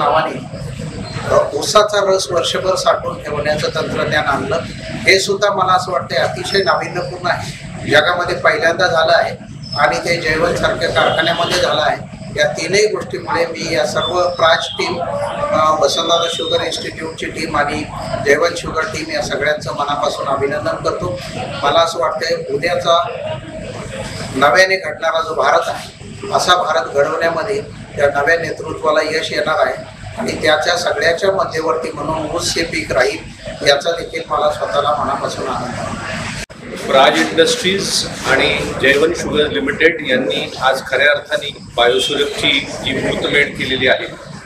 नावाने ऊसाचा रस वर्षभर साठवून ठेवण्याचं तंत्रज्ञान आणलं. हे सुद्धा मला असं वाटतंय अतिशय नाविन्यपूर्ण आहे, जगामध्ये पहिल्यांदा झालं आहे आणि ते जैवनसारख्या कारखान्यामध्ये झालं आहे. या तीनही गोष्टीमुळे मी या सर्व प्राज टीम, वसंतदादा शुगर इन्स्टिट्यूटची टीम आणि जैवन शुगर टीम या सगळ्यांचं मनापासून अभिनंदन करतो. मला असं वाटतंय उद्याचा नव्याने घडणारा जो भारत आहे, असा भारत घडवण्यामध्ये त्या नव्या नेतृत्वाला यश येणार आहे आणि त्याच्या सगळ्याच्या मध्यवर्ती म्हणून ऊस हे पीक राहील, याचा देखील मला स्वतःला मनापासून आनंद आहे. प्राज इंडस्ट्रीज आणि जैवन शुगर लिमिटेड यांनी आज खऱ्या अर्थाने बायोसिरपची जी मुहूर्तमेढ केलेली आहे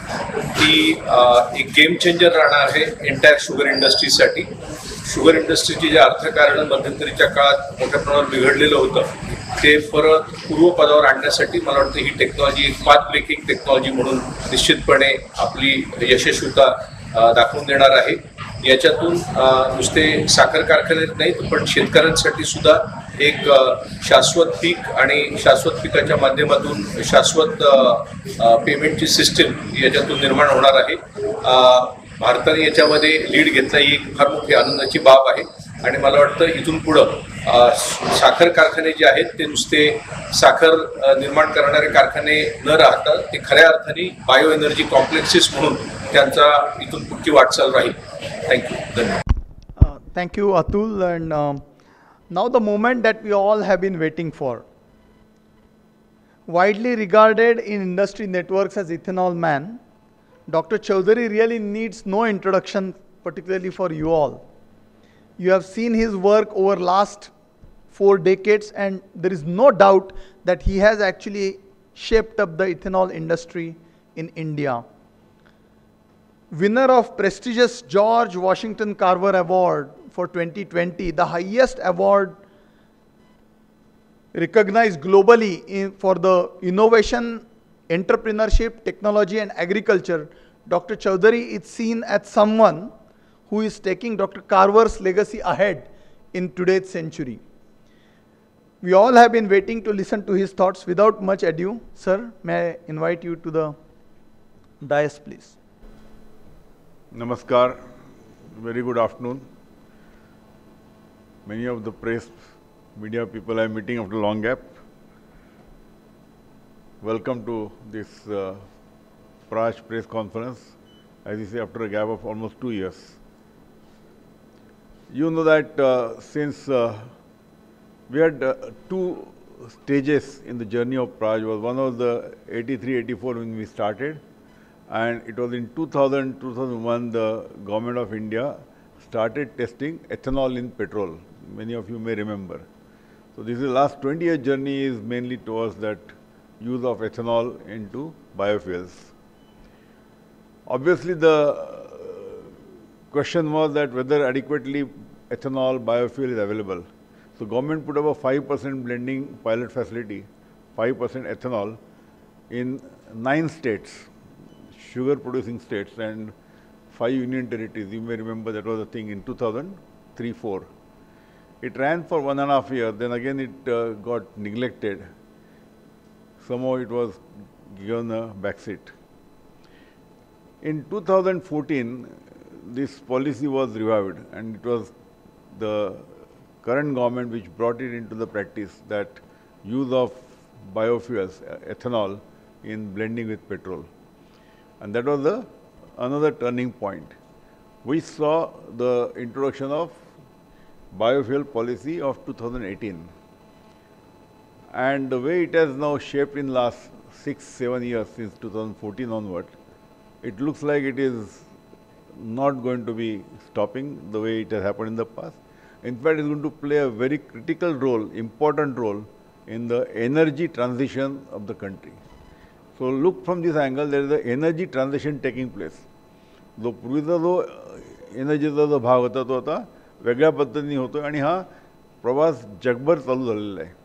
ती एक गेम चेंजर राहणार आहे एंटायर शुगर इंडस्ट्रीसाठी. शुगर इंडस्ट्रीची जे अर्थकारण मध्यंतरीच्या काळात मोठ्या प्रमाणात बिघडलेलं होतं ते परत पूर्वपदावर आणण्यासाठी मला वाटतं ही टेक्नॉलॉजी एक पाथ ब्रेकिंग टेक्नॉलॉजी म्हणून निश्चितपणे आपली यशस्वीता दाखवून देणार आहे. याच्यातून अ, नुसते साखर कारखाने नाहीत पण शेतकऱ्यांसाठी सुद्धा एक अ, शाश्वत पीक आणि शाश्वत पिकाच्या माध्यमातून शाश्वत अ, अ, पेमेंटची सिस्टीम याच्यातून निर्माण होणार आहे. अ, भारताने याच्यामध्ये लीड घेतला ही एक फार मोठी आनंदाची बाब आहे आणि मला वाटतं इथून पुढं अ, साखर कारखाने जे आहेत ते नुसते साखर अ, निर्माण करणारे कारखाने न राहता ते खऱ्या अर्थाने बायो एनर्जी कॉम्प्लेक्सेस म्हणून त्यांचा इथून पुढची वाटचाल राहील. थँक्यू. धन्यवाद. Uh, thank you, Atul. And um, now the moment that we all have been waiting for. Widely regarded in industry networks as ethanol man, Doctor Chaudhary really needs no introduction, particularly for you all. You have seen his work over last four decades, and there is no doubt that he has actually shaped up the ethanol industry in India. Winner of prestigious George Washington Carver Award for twenty twenty, the highest award recognized globally in, for the innovation, entrepreneurship, technology and agriculture. Doctor Chaudhary is seen as someone who is taking Doctor Carver's legacy ahead in today's century. We all have been waiting to listen to his thoughts. Without much ado, sir, may I invite you to the dais, please. Namaskar, very good afternoon. Many of the press, media people I am meeting after a long gap. Welcome to this uh, Praj press conference, as you say, after a gap of almost two years. You know that uh, since uh, we had uh, two stages in the journey of Praj. Was one was the eighty-three eighty-four when we started, and it was in two thousand two thousand one the government of India started testing ethanol in petrol. Many of you may remember. So this is the last twenty year journey is mainly towards that use of ethanol into biofuels. Obviously the question was that whether adequately ethanol biofuel is available. So government put up a five percent blending pilot facility, five percent ethanol in nine states, sugar producing states, and five union territories. You may remember that was a thing in two thousand three four. It ran for one and a half years, then again it uh, got neglected. Somehow it was given a backseat. In two thousand fourteen, this policy was revived, and it was the current government which brought it into the practice, that use of biofuels, ethanol, in blending with petrol. And that was the another turning point. We saw the introduction of biofuel policy of two thousand eighteen. And the way it has now shaped in last six, seven years, since two thousand fourteen onward, it looks like it is not going to be stopping the way it has happened in the past. In fact, it's going to play a very critical role, important role in the energy transition of the country. So look from this angle, there is an energy transition taking place. जो पूर्वीचा जो एनर्जीचा जो भाग होता तो आता वेगळ्या पद्धतीने होतो आणि हा प्रवास जगभर चालू झालेला आहे.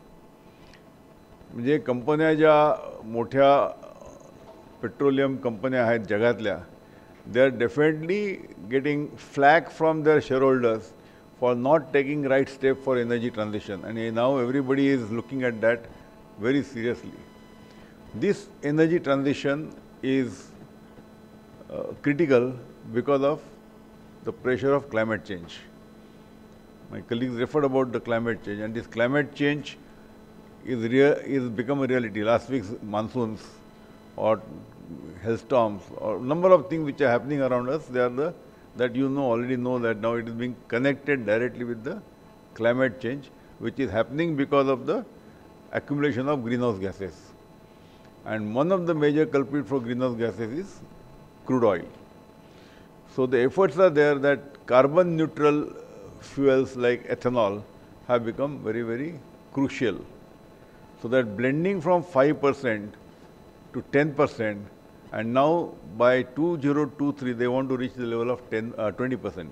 म्हणजे कंपन्या ज्या मोठ्या पेट्रोलियम कंपन्या आहेत जगातल्या, they are definitely getting flack from their shareholders for not taking right step for energy transition, and now everybody is looking at that very seriously. This energy transition is uh, critical because of the pressure of climate change. My colleagues referred about the climate change, and this climate change is real, is become a reality. Last week's monsoons or hailstorms or number of things which are happening around us, they are the that you know already know that now it is being connected directly with the climate change, which is happening because of the accumulation of greenhouse gases. And one of the major culprits for greenhouse gases is crude oil. So the efforts are there that carbon neutral fuels like ethanol have become very, very crucial. So that blending from five percent to ten percent, and now by two thousand twenty-three they want to reach the level of ten, uh, twenty percent.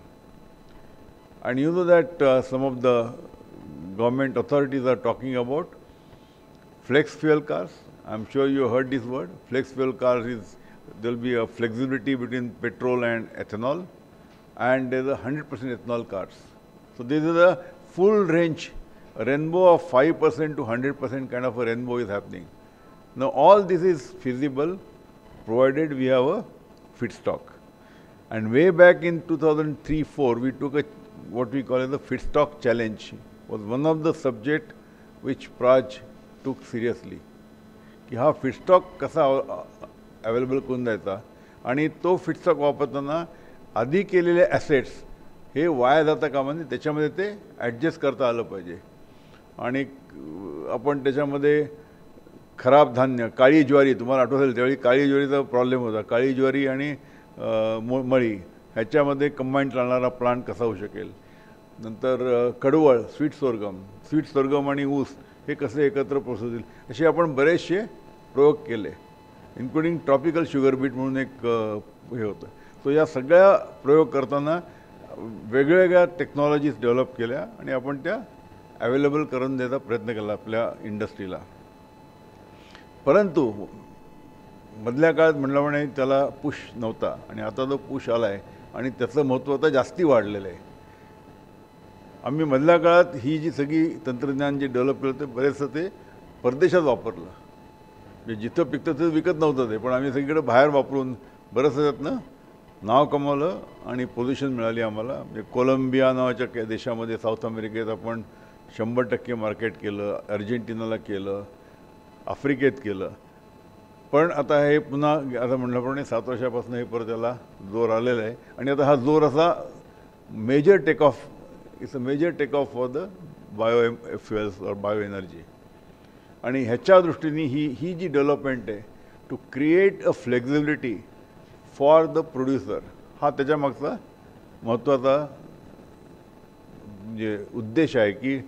And you know that uh, some of the government authorities are talking about flex fuel cars. I'm sure you heard this word. Flex fuel cars is, there will be a flexibility between petrol and ethanol. and there's a one hundred percent ethanol cars. So this is a full range, a rainbow of five percent to one hundred percent kind of a rainbow is happening. Now all this is feasible provided we have a feedstock. And way back in two thousand three four, we took a what we call as the feedstock challenge. Was one of the subject which Praj took seriously. की हा feedstock कसा available करून द्यायचा आणि तो feedstock वापरताना आधी केलेले assets हे वाया जाता कामा नये त्याच्यामध्ये ते ॲडजस्ट करता आलं पाहिजे. आणि आपण त्याच्यामध्ये खराब धान्य काळी ज्वारी तुम्हाला आठवत असेल त्यावेळी काळी ज्वारीचा प्रॉब्लेम होता. काळी ज्वारी आणि मळी ह्याच्यामध्ये कंबाईन चालणारा प्लांट कसा होऊ शकेल. नंतर कडवळ स्वीट सोरगम स्वीट सोरगम आणि ऊस हे कसे एकत्र पोसतील असे आपण बरेचसे प्रयोग केले, इन्क्लुडिंग ट्रॉपिकल शुगर बीट म्हणून एक हे होतं. सो या सगळ्या प्रयोग करताना वेगवेगळ्या टेक्नॉलॉजीज डेव्हलप केल्या आणि आपण त्या अवेलेबल करून द्यायचा प्रयत्न केला आपल्या इंडस्ट्रीला. परंतु मधल्या काळात म्हटल्याप्रमाणे त्याला पुश नव्हता आणि आता जो पुश आला आहे आणि त्याचं महत्त्व आता जास्ती वाढलेलं आहे. आम्ही मधल्या काळात ही जी सगळी तंत्रज्ञान जे डेव्हलप केलं ते बरेचसं ते परदेशात वापरलं. म्हणजे जिथं पिकतं तिथं विकत नव्हतं ते, पण आम्ही सगळीकडे बाहेर वापरून बरंचसं त्यातनं नाव कमावलं आणि पोझिशन मिळाली आम्हाला. म्हणजे कोलंबिया नावाच्या काही देशामध्ये साऊथ अमेरिकेत आपण शंभर टक्के मार्केट केलं, अर्जेंटिनाला केलं, आफ्रिकेत केलं. पण आता हे पुन्हा आता म्हटल्याप्रमाणे सात वर्षापासून हे परत त्याला जोर आलेला आहे आणि आता हा जोर असा major take off it's a major take off for the bio fuels और बायो एनर्जी. आणि ह्याच्या दृष्टीने ही ही जी डेव्हलपमेंट आहे to create a flexibility for the producer हा त्याच्यामागचा महत्त्वाचा म्हणजे उद्देश आहे की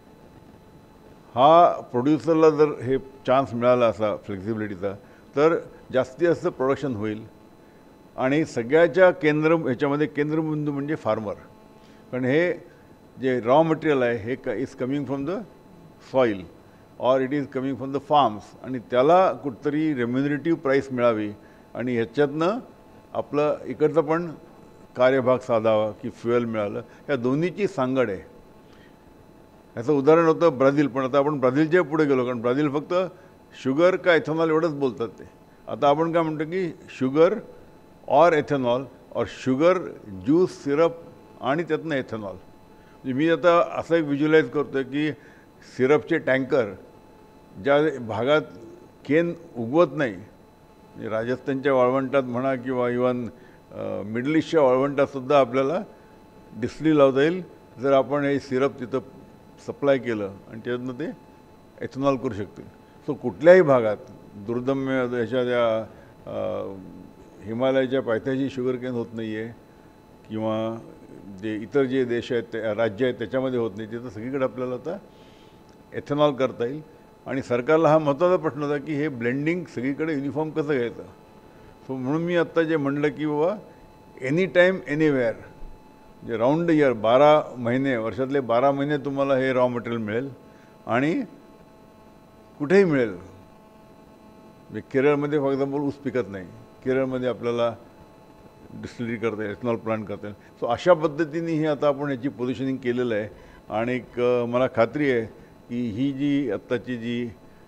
हा प्रोड्युसरला जर हे चान्स मिळाला असा फ्लेक्झिबिलिटीचा तर जास्तीत जास्त प्रोडक्शन होईल. आणि सगळ्याच्या केंद्र ह्याच्यामध्ये केंद्रबिंदू म्हणजे फार्मर. कारण हे जे रॉ मटेरियल आहे हे क is coming from the soil or it is coming from the farms आणि त्याला कुठतरी रेम्युनरेटिव्ह प्राईस मिळावी आणि ह्याच्यातनं आपलं इकडचं पण कार्यभाग साधावा की फ्युएल मिळालं. या दोन्हीची सांगड आहे. ह्याचं उदाहरण होतं ब्राझील, पण आता आपण ब्राझीलच्या पुढे गेलो कारण ब्राझील फक्त शुगर का एथेनॉल एवढंच बोलतात ते. आता आपण काय म्हणतो की शुगर ऑर एथेनॉल और शुगर ज्यूस सिरप आणि त्यातनं एथेनॉल. म्हणजे मी आता असं एक व्हिज्युअलाइज करतो आहे की सिरपचे टँकर ज्या भागात केन उगवत नाही म्हणजे राजस्थानच्या वाळवंटात म्हणा किंवा इवन मिडल ईस्टच्या वाळवंटातसुद्धा आपल्याला डिस्टिलरी लावता येईल जर आपण हे सिरप तिथं सप्लाय केलं आणि त्यातनं ते एथेनॉल करू शकतील. सो कुठल्याही भागात दुर्दम्य ह्याच्या त्या हिमालयाच्या पायथ्याशी शुगर केन होत नाही आहे किंवा जे इतर जे देश आहेत ते राज्य आहेत त्याच्यामध्ये होत नाही, तिथं सगळीकडे आपल्याला आता एथेनॉल करता येईल. आणि सरकारला हा महत्त्वाचा प्रश्न होता की हे ब्लेंडिंग सगळीकडे युनिफॉर्म कसं घ्यायचं. सो म्हणून मी आत्ता जे म्हणलं की बाबा एनी टाईम एनीवेअर म्हणजे राऊंड द इयर बारा महिने वर्षातले बारा महिने तुम्हाला हे रॉ मटेरियल मिळेल आणि कुठेही मिळेल. म्हणजे केरळमध्ये फॉर एक्झाम्पल ऊस पिकत नाही, केरळमध्ये आपल्याला डिस्टिलरी करता येईल, एथेनॉल प्लांट करता येईल. सो अशा पद्धतीने ही आता आपण याची पोझिशनिंग केलेलं आहे. आणि एक मला खात्री आहे की ही जी आत्ताची जी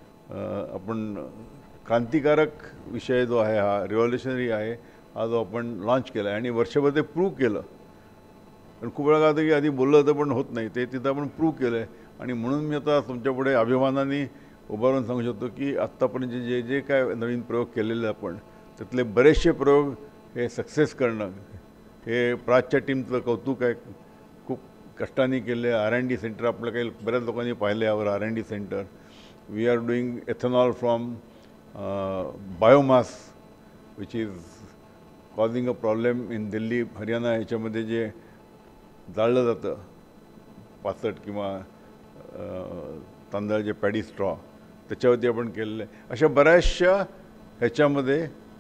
आपण क्रांतिकारक विषय जो आहे हा रिव्हॉल्युशनरी आहे हा जो आपण लॉन्च केला आहे आणि वर्षभर ते प्रूव्ह केलं. पण खूप वेळा काय होतं की आधी बोललं होतं पण होत नाही, ते तिथं आपण प्रूव्ह केलं आहे. आणि म्हणून मी आता तुमच्यापुढे अभिमानाने उभारून सांगू शकतो की आत्तापर्यंत जे जे काय नवीन प्रयोग केलेले आपण त्यातले बरेचसे प्रयोग हे सक्सेस करणं हे प्राजच्या टीमचं कौतुक आहे. खूप कष्टाने केले. आर एन डी सेंटर आपलं काही बऱ्याच लोकांनी पाहिलं यावर R N D centre. We are doing ethanol from biomass which is causing a problem in Delhi Haryana ह्याच्यामध्ये जे जाळलं जातं पाचट किंवा तांदळाचे पॅडी स्ट्रॉ त्याच्यावरती आपण केलेलं आहे. अशा बऱ्याचशा ह्याच्यामध्ये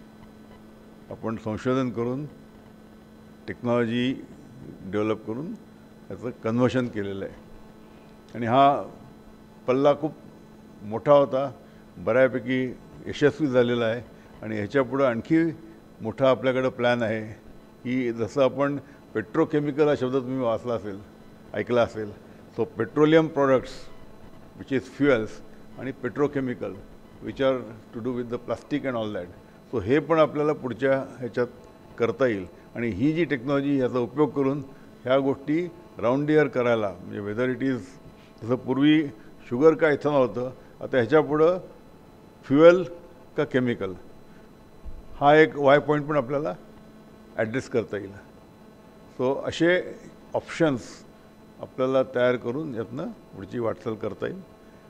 आपण संशोधन करून टेक्नॉलॉजी डेव्हलप करून त्याचं कन्व्हर्शन केलेलं आहे. आणि हा पल्ला खूप मोठा होता, बऱ्यापैकी यशस्वी झालेला आहे. आणि ह्याच्यापुढं आणखी मोठा आपल्याकडं प्लॅन आहे की जसं आपण पेट्रोकेमिकल हा शब्द तुम्ही वाचला असेल, ऐकला असेल. So petroleum products which is fuels आणि petrochemical which are to do with the plastic and all that. So हे पण आपल्याला पुढच्या ह्याच्यात करता येईल आणि ही जी टेक्नॉलॉजी ह्याचा उपयोग करून ह्या गोष्टी राऊंड इयर करायला, म्हणजे वेदर इट इज जसं पूर्वी शुगर का इथेनॉल होतं, आता ह्याच्यापुढं फ्युएल का केमिकल हा एक वाय पॉईंट पण आपल्याला ॲड्रेस करता येईल. सो असे ऑप्शन्स आपल्याला तयार करून यातनं पुढची वाटचाल करता येईल.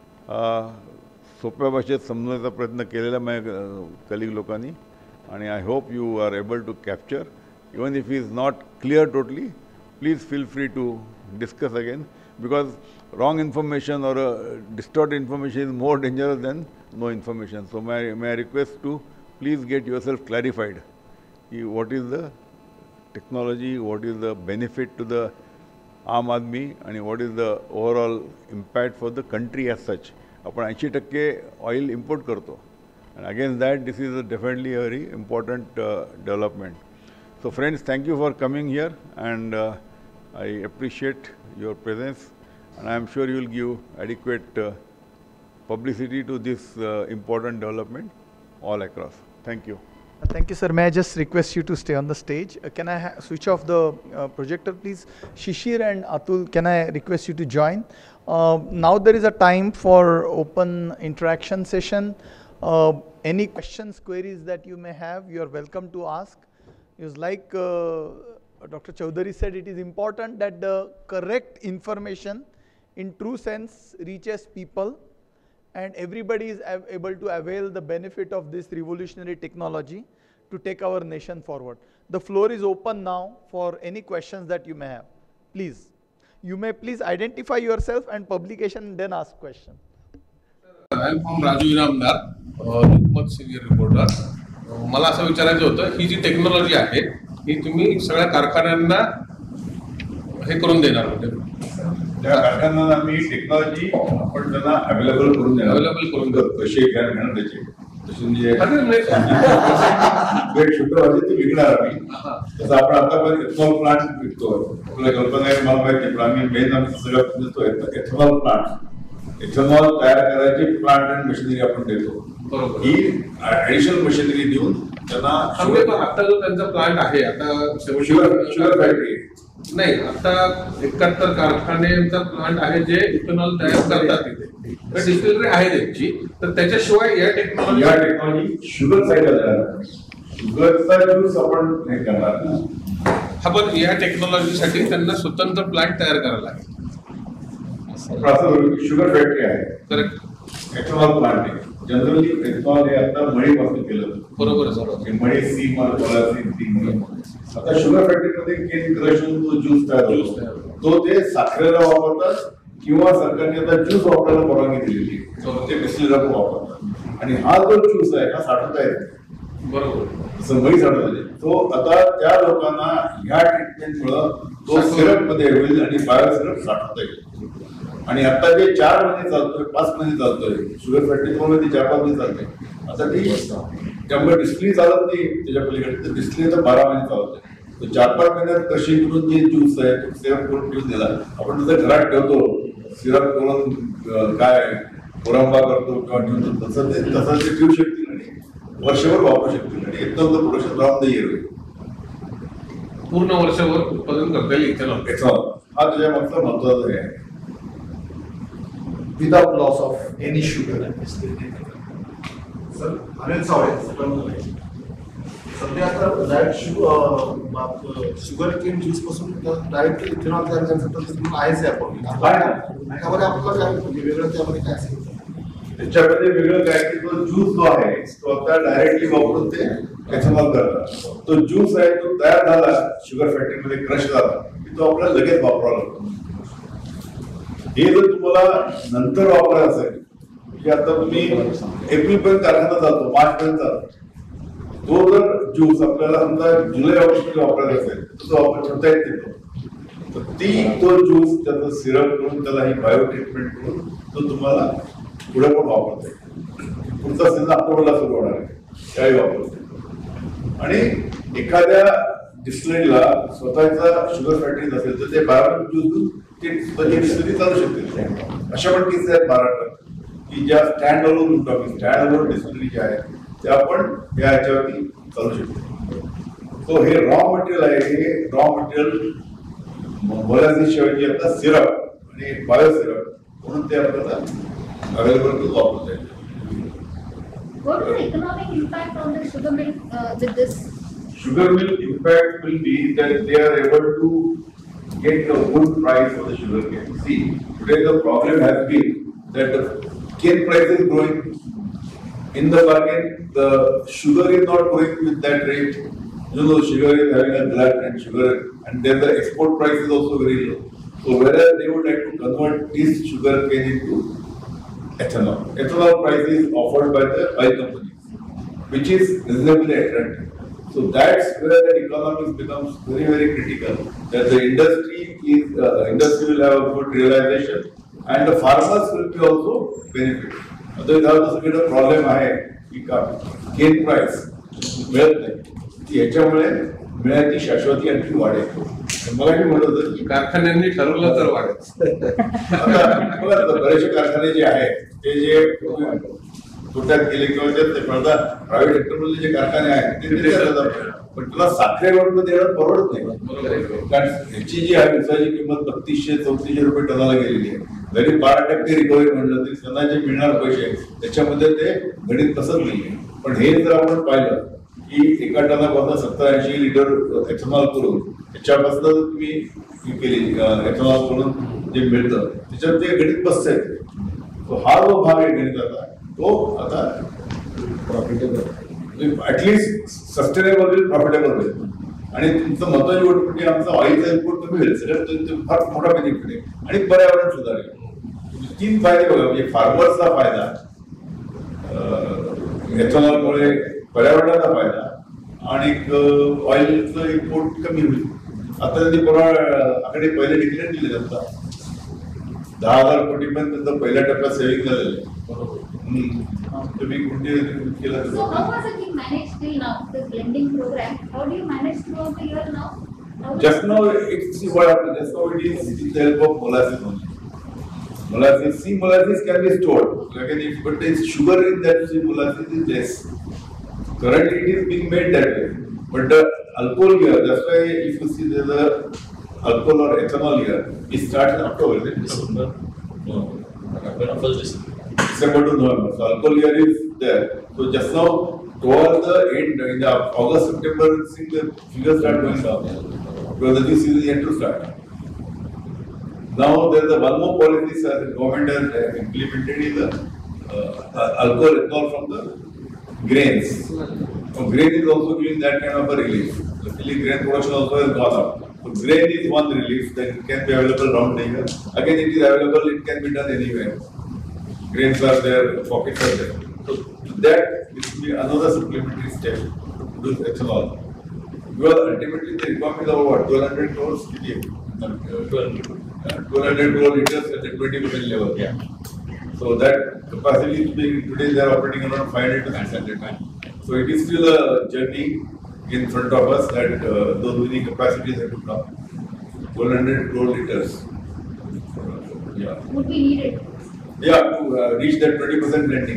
सोप्या भाषेत समजण्याचा प्रयत्न केलेला माझ्या कलिग लोकांनी आणि I hope you are able to capture. Even if is not clear totally, please feel free to discuss again, because wrong information or uh, distorted information is more dangerous than no information. So may, may I request to please get yourself clarified. What is the technology, what is the benefit to the Aam Aadmi and what is the overall impact for the country as such. आपण ऐंशी टक्के oil import करतो and against that this is a definitely a very important uh, development. So friends, thank you for coming here and uh, I appreciate your presence. And I am sure you will give adequate uh, publicity to this uh, important development all across. Thank you. Thank you, sir. May I just request you to stay on the stage? Uh, can I ha switch off the uh, projector, please? Shishir and Atul, can I request you to join? Uh, now there is a time for open interaction session. Uh, any questions, queries that you may have, you are welcome to ask. It's like uh, Doctor Chaudhary said, it is important that the correct information in true sense reaches people and everybody is able to avail the benefit of this revolutionary technology to take our nation forward. The floor is open now for any questions that you may have. Please, you may please identify yourself and publication and then ask question. I am from Raju Inamdar, Lukmat senior reporter. मला असं विचारायचं होतं, ही जी technology आहे ही तुम्ही सगळ्या कारखान्यांना हे करून देणार होते. त्या कारखान्यांना आम्ही टेक्नॉलॉजी आपण त्यांना अवेलेबल करून देणार, अवेलेबल करून देतो. कशी काय घेणार त्याची तशी म्हणजे शुक्रवारी ती विकणार आम्ही. तसं आपण आतापर्यंत एथनॉल प्लांट विकतो. आपल्याला कल्पना आहे मला माहिती, पण आम्ही मेन आमचं सगळं देतो एथनॉल प्लांट. एथनॉल तयार करायची प्लांट अँड मशिनरी आपण देतो. बरोबर. ही ऍडिशनल मशिनरी देऊन त्यांना आता जो त्यांचा प्लांट आहे, आता शुगर शुगर फॅक्टरी नाही, आता एकाहत्तर कारखान्यांचा प्लांट आहे जे इथेनॉल तयार करतात तिथे, तर डिस्टिलरी आहे त्यांची. तर त्याच्याशिवाय या टेक्नॉलॉजी या टेक्नॉलॉजी शुगर साईडला जाणार, शुगरचा ज्यूस आपण हे करणार. हा, पण या टेक्नॉलॉजीसाठी त्यांना स्वतंत्र प्लांट तयार करायला लागेल. शुगर फॅक्टरी आहे, करेक्ट. एथनॉल प्लांट आहे. जनरली एथनॉल हे आता मळीपासून केलं जातं. बरोबर आहे. मळी सी सी आता शुगर फॅक्टरीमध्ये केन क्रश होऊन तो ज्यूस तयार होतो. तो ते साखरेला वापरतात किंवा सरकारने आता ज्यूस वापरायला परवानगी दिलेली आहे, ते डिस्टिलर वापरतात. आणि हा जो ज्यूस आहे हा साठवता येतो. बरोबर. जसं मळी साठवता येते, तो आता त्या लोकांना ह्या ट्रीटमेंटमुळं तो सिरप मध्ये होईल आणि बायो सिरप साठवता येईल. आणि आता जे चार महिने चालतोय, पाच महिने चालतोय शुगर फॅक्टरी, चार पाच महिने चालतोय. आता ती त्यामुळे डिस्प्ले चालत नाही त्याच्या पलीकडे, तर डिस्प्ले तर बारा महिने चालत आहे. तर चार पाच महिन्यात कृषी करून जे ज्यूस आहे तो सिरप करून ठेवून दिला. आपण जसं घरात ठेवतो सिरप करून काय मुरंबा करतो किंवा ठेवतो, तसं ते तसं ते ठेवू शकतील आणि वर्षभर वापरू शकतील आणि एकदम प्रोडक्शन राहून नाही येईल. पूर्ण वर्षभर उत्पादन करता येईल इथेनॉल. हा तुझ्या मागचा महत्वाचा हे आहे. Without loss of any sugar and distillate. Sir, Anil Sawade, सध्या आता डायरेक्ट शुगर केन ज्यूस पासून डायरेक्ट इथेनॉल तयार करण्यासाठी आहेच आहे आपण. त्यामध्ये आपल्याला काय वेगळं त्यामध्ये काय असेल? त्याच्यामध्ये वेगळं काय की तो ज्यूस जो आहे तो आता डायरेक्टली वापरून ते एथेनॉल करतात. तो ज्यूस आहे तो तयार झाला शुगर फॅक्टरीमध्ये क्रश झाला की तो आपल्याला लगेच वापरावा लागतो. हे जर तुम्हाला नंतर वापरायचं असेल की आता तुम्ही एप्रिल पर्यंत कारखाना चालतो, मार्च पर्यंत चालतो, तो जर ज्यूस आपल्याला समजा जुलै ऑगस्ट वापरायचा असेल तर तो वापर ठेवता येत नाही. तर ती तो ज्यूस त्याचं सिरप करून त्याला ही बायो ट्रीटमेंट करून तो तुम्हाला पुढे पण वापरता येईल. पुढचा सीझन ऑक्टोबरला सुरू होणार आहे, त्यावेळी वापरता येईल. आणि एखाद्या डिस्टिलरीला स्वतःचा शुगर फॅक्टरी नसेल तर ते बायोमेट ज्यूस ते स्वतःची डिस्टिलरी चालू शकते. अशा पण केसेस आहेत महाराष्ट्रात की ज्या स्टँड अलोन म्हणतो स्टँड अलोन डिस्टिलरी ज्या आहेत त्या आपण या ह्याच्यावरती चालू शकतो. सो हे रॉ मटेरियल आहे, हे रॉ मटेरियल मोलॅसिस शिवायची आता सिरप आणि बायो सिरप म्हणून ते आपल्याला अवेलेबल करून वापरता येईल. What is the economic impact on the sugar mill uh, with this? Sugar mill impact will be that they are able to get a good price for the sugar cane. See, today the problem has been that the cane price is growing. In the bargain, the sugar is not growing with that rate. You know, sugar is having a glut and sugar, and then the export price is also very low. So, whether they would like to convert this sugar cane into ethanol. Ethanol price is offered by the oil companies, which is reasonably attractive. So that's where the economics becomes very, very critical. That the industry is, uh, industry will have a good realization, and the farmers will be also benefit. Otherwise, this is a problem आहे की cane price मिळत नाही. याच्यामुळे मिळाची शाश्वती आणखी वाढेल. मला मी म्हणत होतं की कारखान्यांनी ठरवलं तर वाढेल. आता बरेचसे कारखाने जे आहेत ते जे तोट्यात गेले किंवा ते प्रायव्हेट सेक्टरमधले जे कारखाने आहेत ते देतात, पण तुला साखरेवरून देणं परवडत नाही. कारण याची जी आहे ऊसाची किंमत बत्तीसशे चौतीसशे रुपये टनाला गेलेली आहे. जरी बारा टक्के रिकव्हरी म्हणलं तरी त्यांना जे मिळणार पैसे त्याच्यामध्ये ते गणित कसं नाहीये. पण हे जर आपण पाहिलं की एका टनापासून सत्तर ऐंशी लिटर एथेनॉल करून त्याच्यापासून तुम्ही ही केली एथेनॉल करून जे मिळतं त्याच्यात ते गणित बसतंय. हा जो भाग आहे गणिताचा तो आता प्रॉफिटेबल ऍटलिस्ट सस्टेनेबल होईल, प्रॉफिटेबल होईल. आणि तुमचं महत्वाची गोष्ट म्हणजे आमचं ऑइलचं इनपुट कमी होईल, सगळ्यात फार मोठा बेनिफिट आहे आणि पर्यावरण सुधारेल. तीन फायदे बघा, म्हणजे फार्मर्सचा फायदा, एथेनॉलमुळे पर्यावरणाचा फायदा आणि ऑइलचं इम्पोर्ट कमी होईल. आता त्यांनी परवा आकडे पहिले डिक्लेअर केले जातात दहा हजार कोटी पर्यंत त्यांचं पहिल्या टप्प्यात सेव्हिंग झालेलं आहे. तुम्ही कुठे केलं? So how was it being managed till now? This blending program, how do you manage throughout the year now? How Just now, it's what happened. Just now it is with the help of molasses only. Molasses, sea molasses can be stored. Again, if but there is sugar in that sea molasses is less. Currently, it is being made that way. But the alcohol here, that's why if you see there's a alcohol or ethanol here, it starts in October, is it? December. No, first December. December to November. So alcohol here is there. So just now, towards the end, in the August, September, see the figures start going down because the new season is yet to start. Now there is a one more policy that the government has implemented is the uh, alcohol ethanol from the grains. So grain is also giving that kind of a relief. Luckily, grain production also has gone up. So grain is one relief that can be available around the year. Again, it is available. It can be done anywhere. Grains are there, pockets are there. So that will be another supplementary step to do ethanol. Because ultimately the requirement is about what? twelve hundred crores K T M. twelve hundred crore liters at the twenty percent level. Yeah. So that capacity is being, today they are operating around five hundred to six hundred. So it is still a journey in front of us that uh, those many capacities have to come. twelve hundred crore liters. Yeah. would be needed? Yeah, to uh, reach that twenty percent blending.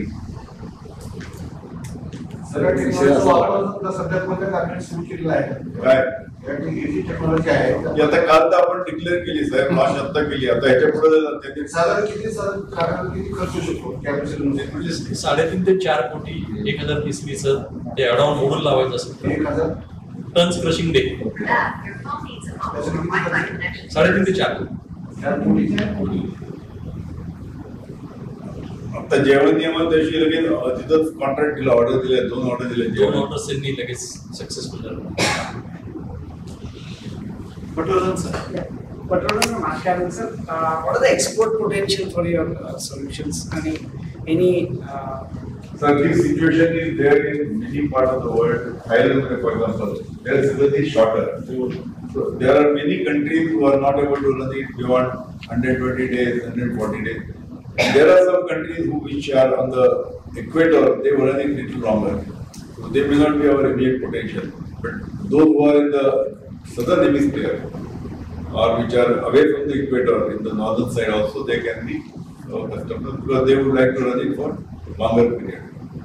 सगळ्या टेक्नॉलॉजीचा वापर सध्या कोणत्या कारखान्यात सुरू केलेला आहे? काय? ही टेक्नॉलॉजी आहे आता काल तर आपण डिक्लेअर केली साहेब, लॉन्च आता केली. आता ह्याच्या पुढे साधारण किती कारखाना किती खर्च होऊ शकतो कॅपॅसिटी म्हणजे साडेतीन ते चार कोटी एक हजार पिसवीचं ते अडाऊन मोडून लावायचं असेल एक हजार टन्स क्रशिंग डे साडेतीन ते चार चार कोटी. आता जेवण नियमन त्याशी लगेच तिथंच कॉन्ट्रॅक्ट दिला, ऑर्डर दिले, दोन ऑर्डर दिले, दोन ऑर्डर्स त्यांनी लगेच सक्सेसफुल झालं. Patrodhan sir. Patrodhan Namaskar sir. Uh, what are the export potential for your uh, solutions? Any any? Uh, Sir, this situation is there in many parts of the world. Thailand, for example, their season is shorter. So, so there are many countries who are not able to run it beyond one hundred twenty days, one hundred forty days. And there are some countries who which are on the equator, they were running little longer. So they may not be our immediate potential. But those who are in the southern hemisphere or which are away from the equator in the northern side also, they can be our customers because they would like to run it for longer period.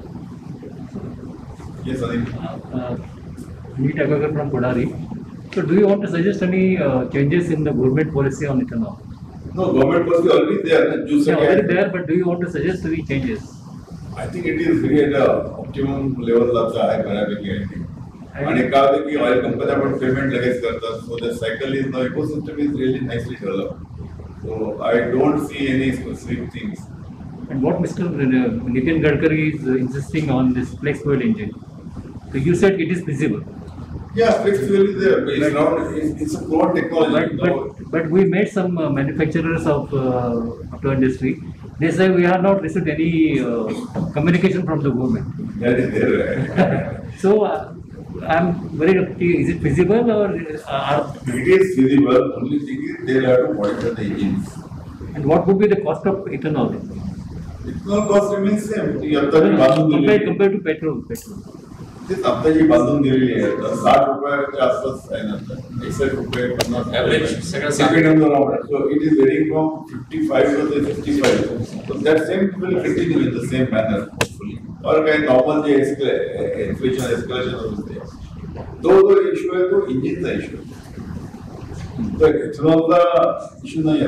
Yes, Anil. Uh, Meet Agagar from Kodari. So, do you want to suggest any uh, changes in the government policy on ethanol? No, government policy already there. Juice Yeah, already there, but do you want to suggest any changes? I think it is really at a optimum level आता है बऱ्यापैकी I think. आणि काय होतं की oil कंपन्या पण payment लगेच करतात. So the cycle is now ecosystem is really nicely developed. So I don't see any specific things. And what Mister Nitin Gadkari is insisting on this flex fuel engine. So you said it is feasible. Yeah, flex fuel is there. It's not. It's, it's a proven technology. But, but, but we made some uh, manufacturers of uh, auto industry. They say we have not received any uh, communication from the government. That is there. Right? So uh, I'm very is it feasible or uh, it is feasible. Only thing is they have to monitor the engines. And what would be the cost of ethanol? Ethanol cost remains same. Compared compared to petrol, petrol. तेच आत्ताची बांधून दिलेली आहे तर साठ रुपयाच्या आसपास आहे नंतर एकसष्ट रुपये पन्नास Average सगळं second on the round. So it is varying from fifty-five to say fifty-five. So that same will continue in the same manner hopefully. और काही normal जे inflation escalation होते तो जो इश्यू आहे तो इंजिनचा इश्यू आहे. तर इथेनॉलचा इश्यू नाही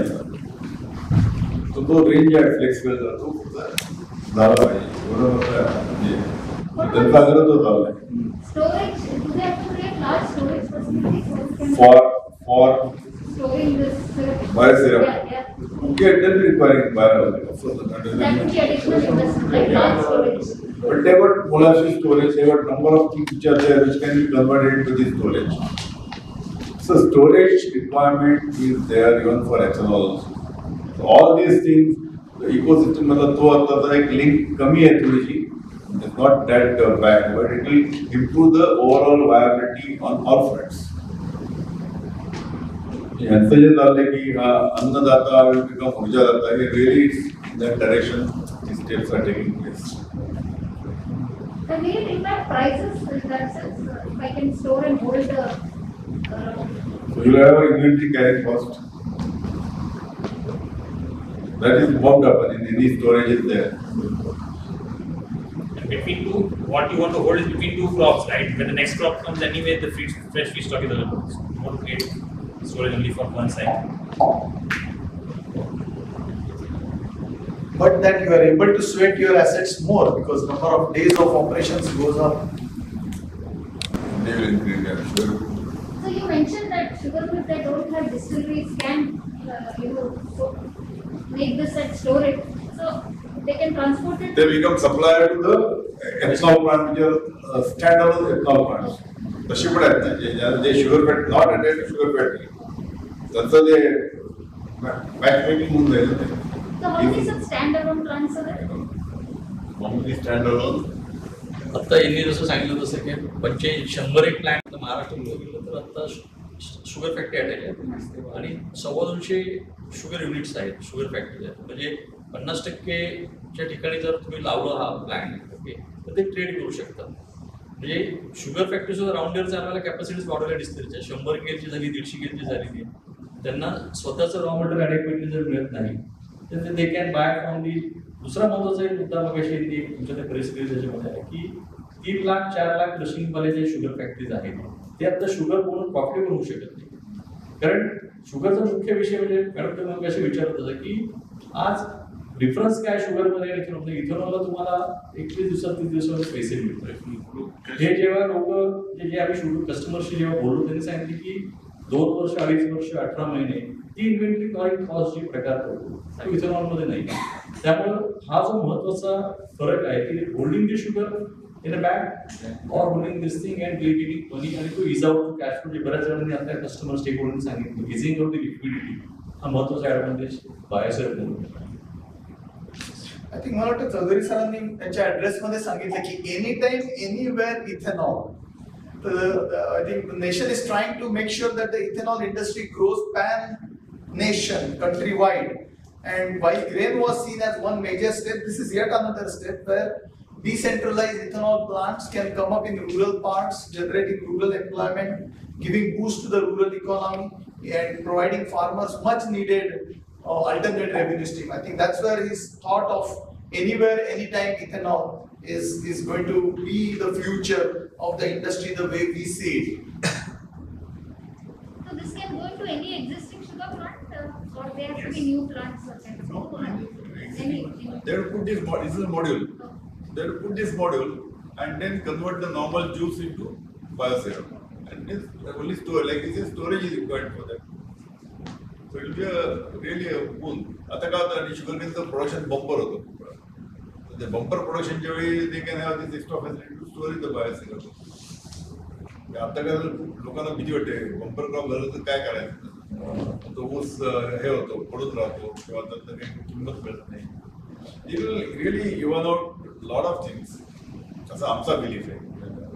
आता. तो तो रेंज आहे फ्लेक्सिबल तो झाला पाहिजे बरोबर. जनता करत होता Storage, do they have to create large storage facilities? for for Storing this syrup? biosyrup. Yeah, yeah. Okay, it will be requiring biosyrup. So That would be additional investment, like large storage. but they got molasses storage, they got number of things which are there which can be converted into the storage. So storage requirement is there even for ethanol also. So all these things, the ecosystem मतलब तो आता एक link कमी है थोड़ी सी. It's not that uh, bad, but it will improve the overall viability on all fronts. यांचं जे झालं की अन्नदाता will become ऊर्जादाता, hey really in that direction these steps are taking place. And will it impact prices in that sense? Uh, If I can store and hold the. Uh, So you will have an inventory carrying cost. That is bound up in any storage is there. Between two, what you want to hold is between two crops, right? When the next crop comes, anyway, the free, fresh feedstock is available. So you want to create storage only for one side. But that you are able to sweat your assets more because number of days of operations goes up. They will increase, I'm sure. So you mentioned that sugar mills that don't have distilleries can, uh, you know, so make this and store it. So they can transport it. They become supplier to the ethanol plant, which are uh, standalone ethanol plants. तशी पण आहेत ना जे जे sugar factory not attach sugar factory त्यांचं जे match making होऊन जाईल ना ते. So how many such standalone plants are there? Normally standalone. आता यांनी जसं सांगितलं तसं की पंच्याऐंशी शंभर एक प्लॅन्ट महाराष्ट्रात बघितलं तर आता शुगर फॅक्टरी अटॅच आहे आणि सव्वा दोनशे शुगर युनिट्स आहेत शुगर फॅक्टरी आहेत म्हणजे पन्नास टक्केच्या ठिकाणी जर तुम्ही लावलं हा प्लॅन्ट ओके तर ते ट्रेड करू शकतात म्हणजे शुगर फॅक्टरी सुद्धा राऊंड इयरचा आम्हाला कॅपॅसिटीज वाढवल्या डिस्टरीच्या शंभर गेलची झाली दीडशे गेलची झालेली आहे त्यांना स्वतःचं रॉ मटेरियल ॲडेक्वेटली जर मिळत नाही तर they can buy from the दुसरा महत्वाचा एक मुद्दा मग अशी ती तुमच्या त्या परिस्थिती त्याच्यामध्ये आहे की तीन लाख चार लाख क्रशिंगवाले जे शुगर फॅक्टरीज आहेत ते आता शुगर म्हणून प्रॉफिटेबल होऊ शकत नाही कारण शुगरचा मुख्य विषय म्हणजे मॅडम तुम्ही मग असे विचारत होता की आज डिफरन्स काय शुगरमध्ये आणि इथेनॉल इथेनॉलला तुम्हाला एकवीस दिवसात तीस दिवसावर पैसे मिळतात हे जेव्हा लोक जे जे आम्ही शुगर कस्टमरशी जेव्हा बोललो त्यांनी सांगितले की दोन वर्ष अडीच वर्ष अठरा महिने ती इन्व्हेंटरी कॉलिंग कॉस्ट जी प्रकार पडतो तो इथेनॉलमध्ये नाही त्यामुळं हा जो महत्वाचा फरक आहे की holding the sugar in a bag or holding this thing and getting money आणि तो इज आउट कॅश फ्लो जे बऱ्याच जणांनी आता कस्टमर स्टेक होल्डिंग सांगितलं इझिंग ऑफ द लिक्विडिटी हा महत्वाचा ऍडव्हान्टेज बायोसर म्हणून आय थिंक मला वाटतं चौधरी सरांनी त्यांच्या ॲड्रेसमध्ये सांगितलं की एनी टाइम एनीवेअर इथेनॉल तर I think the nation is trying to make sure that the ethanol industry grows pan nation country wide and while grain was seen as one major step, this is yet another step where decentralized ethanol plants can come up in rural parts, generating rural employment, giving boost to the rural economy, and providing farmers much needed uh, alternate revenue stream. I think that's where his thought of anywhere, anytime ethanol is, is going to be the future of the industry the way we see it. So this can go into any existing sugar plant, uh, or there have to be new plants or kind of No, any, any. They will put this, mo- this is a module. They will put this module and then convert the normal juice into biosyrup. And this only store, like this is storage is required for that. So it will be a really a boon. आता काय होतं आणि sugar cane production bumper होतं. So the bumper production जेवेळी they can have this extra facility to store the biosyrup. आता काय लोकांना भीती वाटते बंपर क्रॉप झालं तर काय करायचं तो ऊस हे होतो पडून राहतो किंवा त्याला काही किंमत मिळत नाही. It will really even out lot of things. असं आमचा बिलीफ आहे.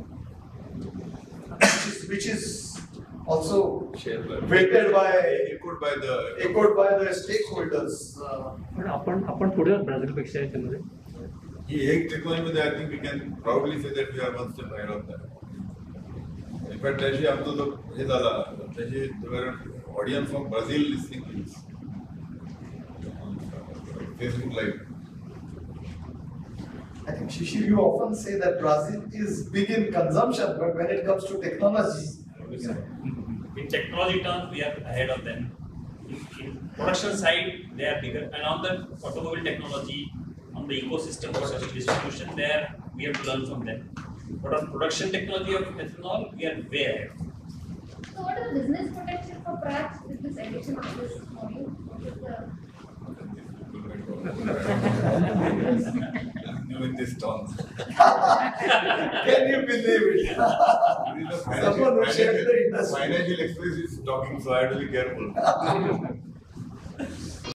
Which is also weighted by echoed by the echoed by the stakeholders. पण आपण आपण पुढे ब्राझीलपेक्षा याच्यामध्ये ही एक टेक्नॉलॉजीमध्ये I think we can proudly say that we are one step ahead of that. In fact त्याची आमचा जो हे झाला त्याची audience from Brazil listening Facebook live. I think Shishir, you often say that Brazil is big in consumption, but when it comes to technology, in technology terms, we are ahead of them. In, in production side, they are bigger, and on the automobile technology, on the ecosystem of distribution, there we have to learn from them. But on production technology of ethanol, we are way ahead. So what is the business potential for Praj with this addition of this module? What is the New in this town. Can you believe it? Someone who shared the industry. Financial Express is talking, so I have to be careful.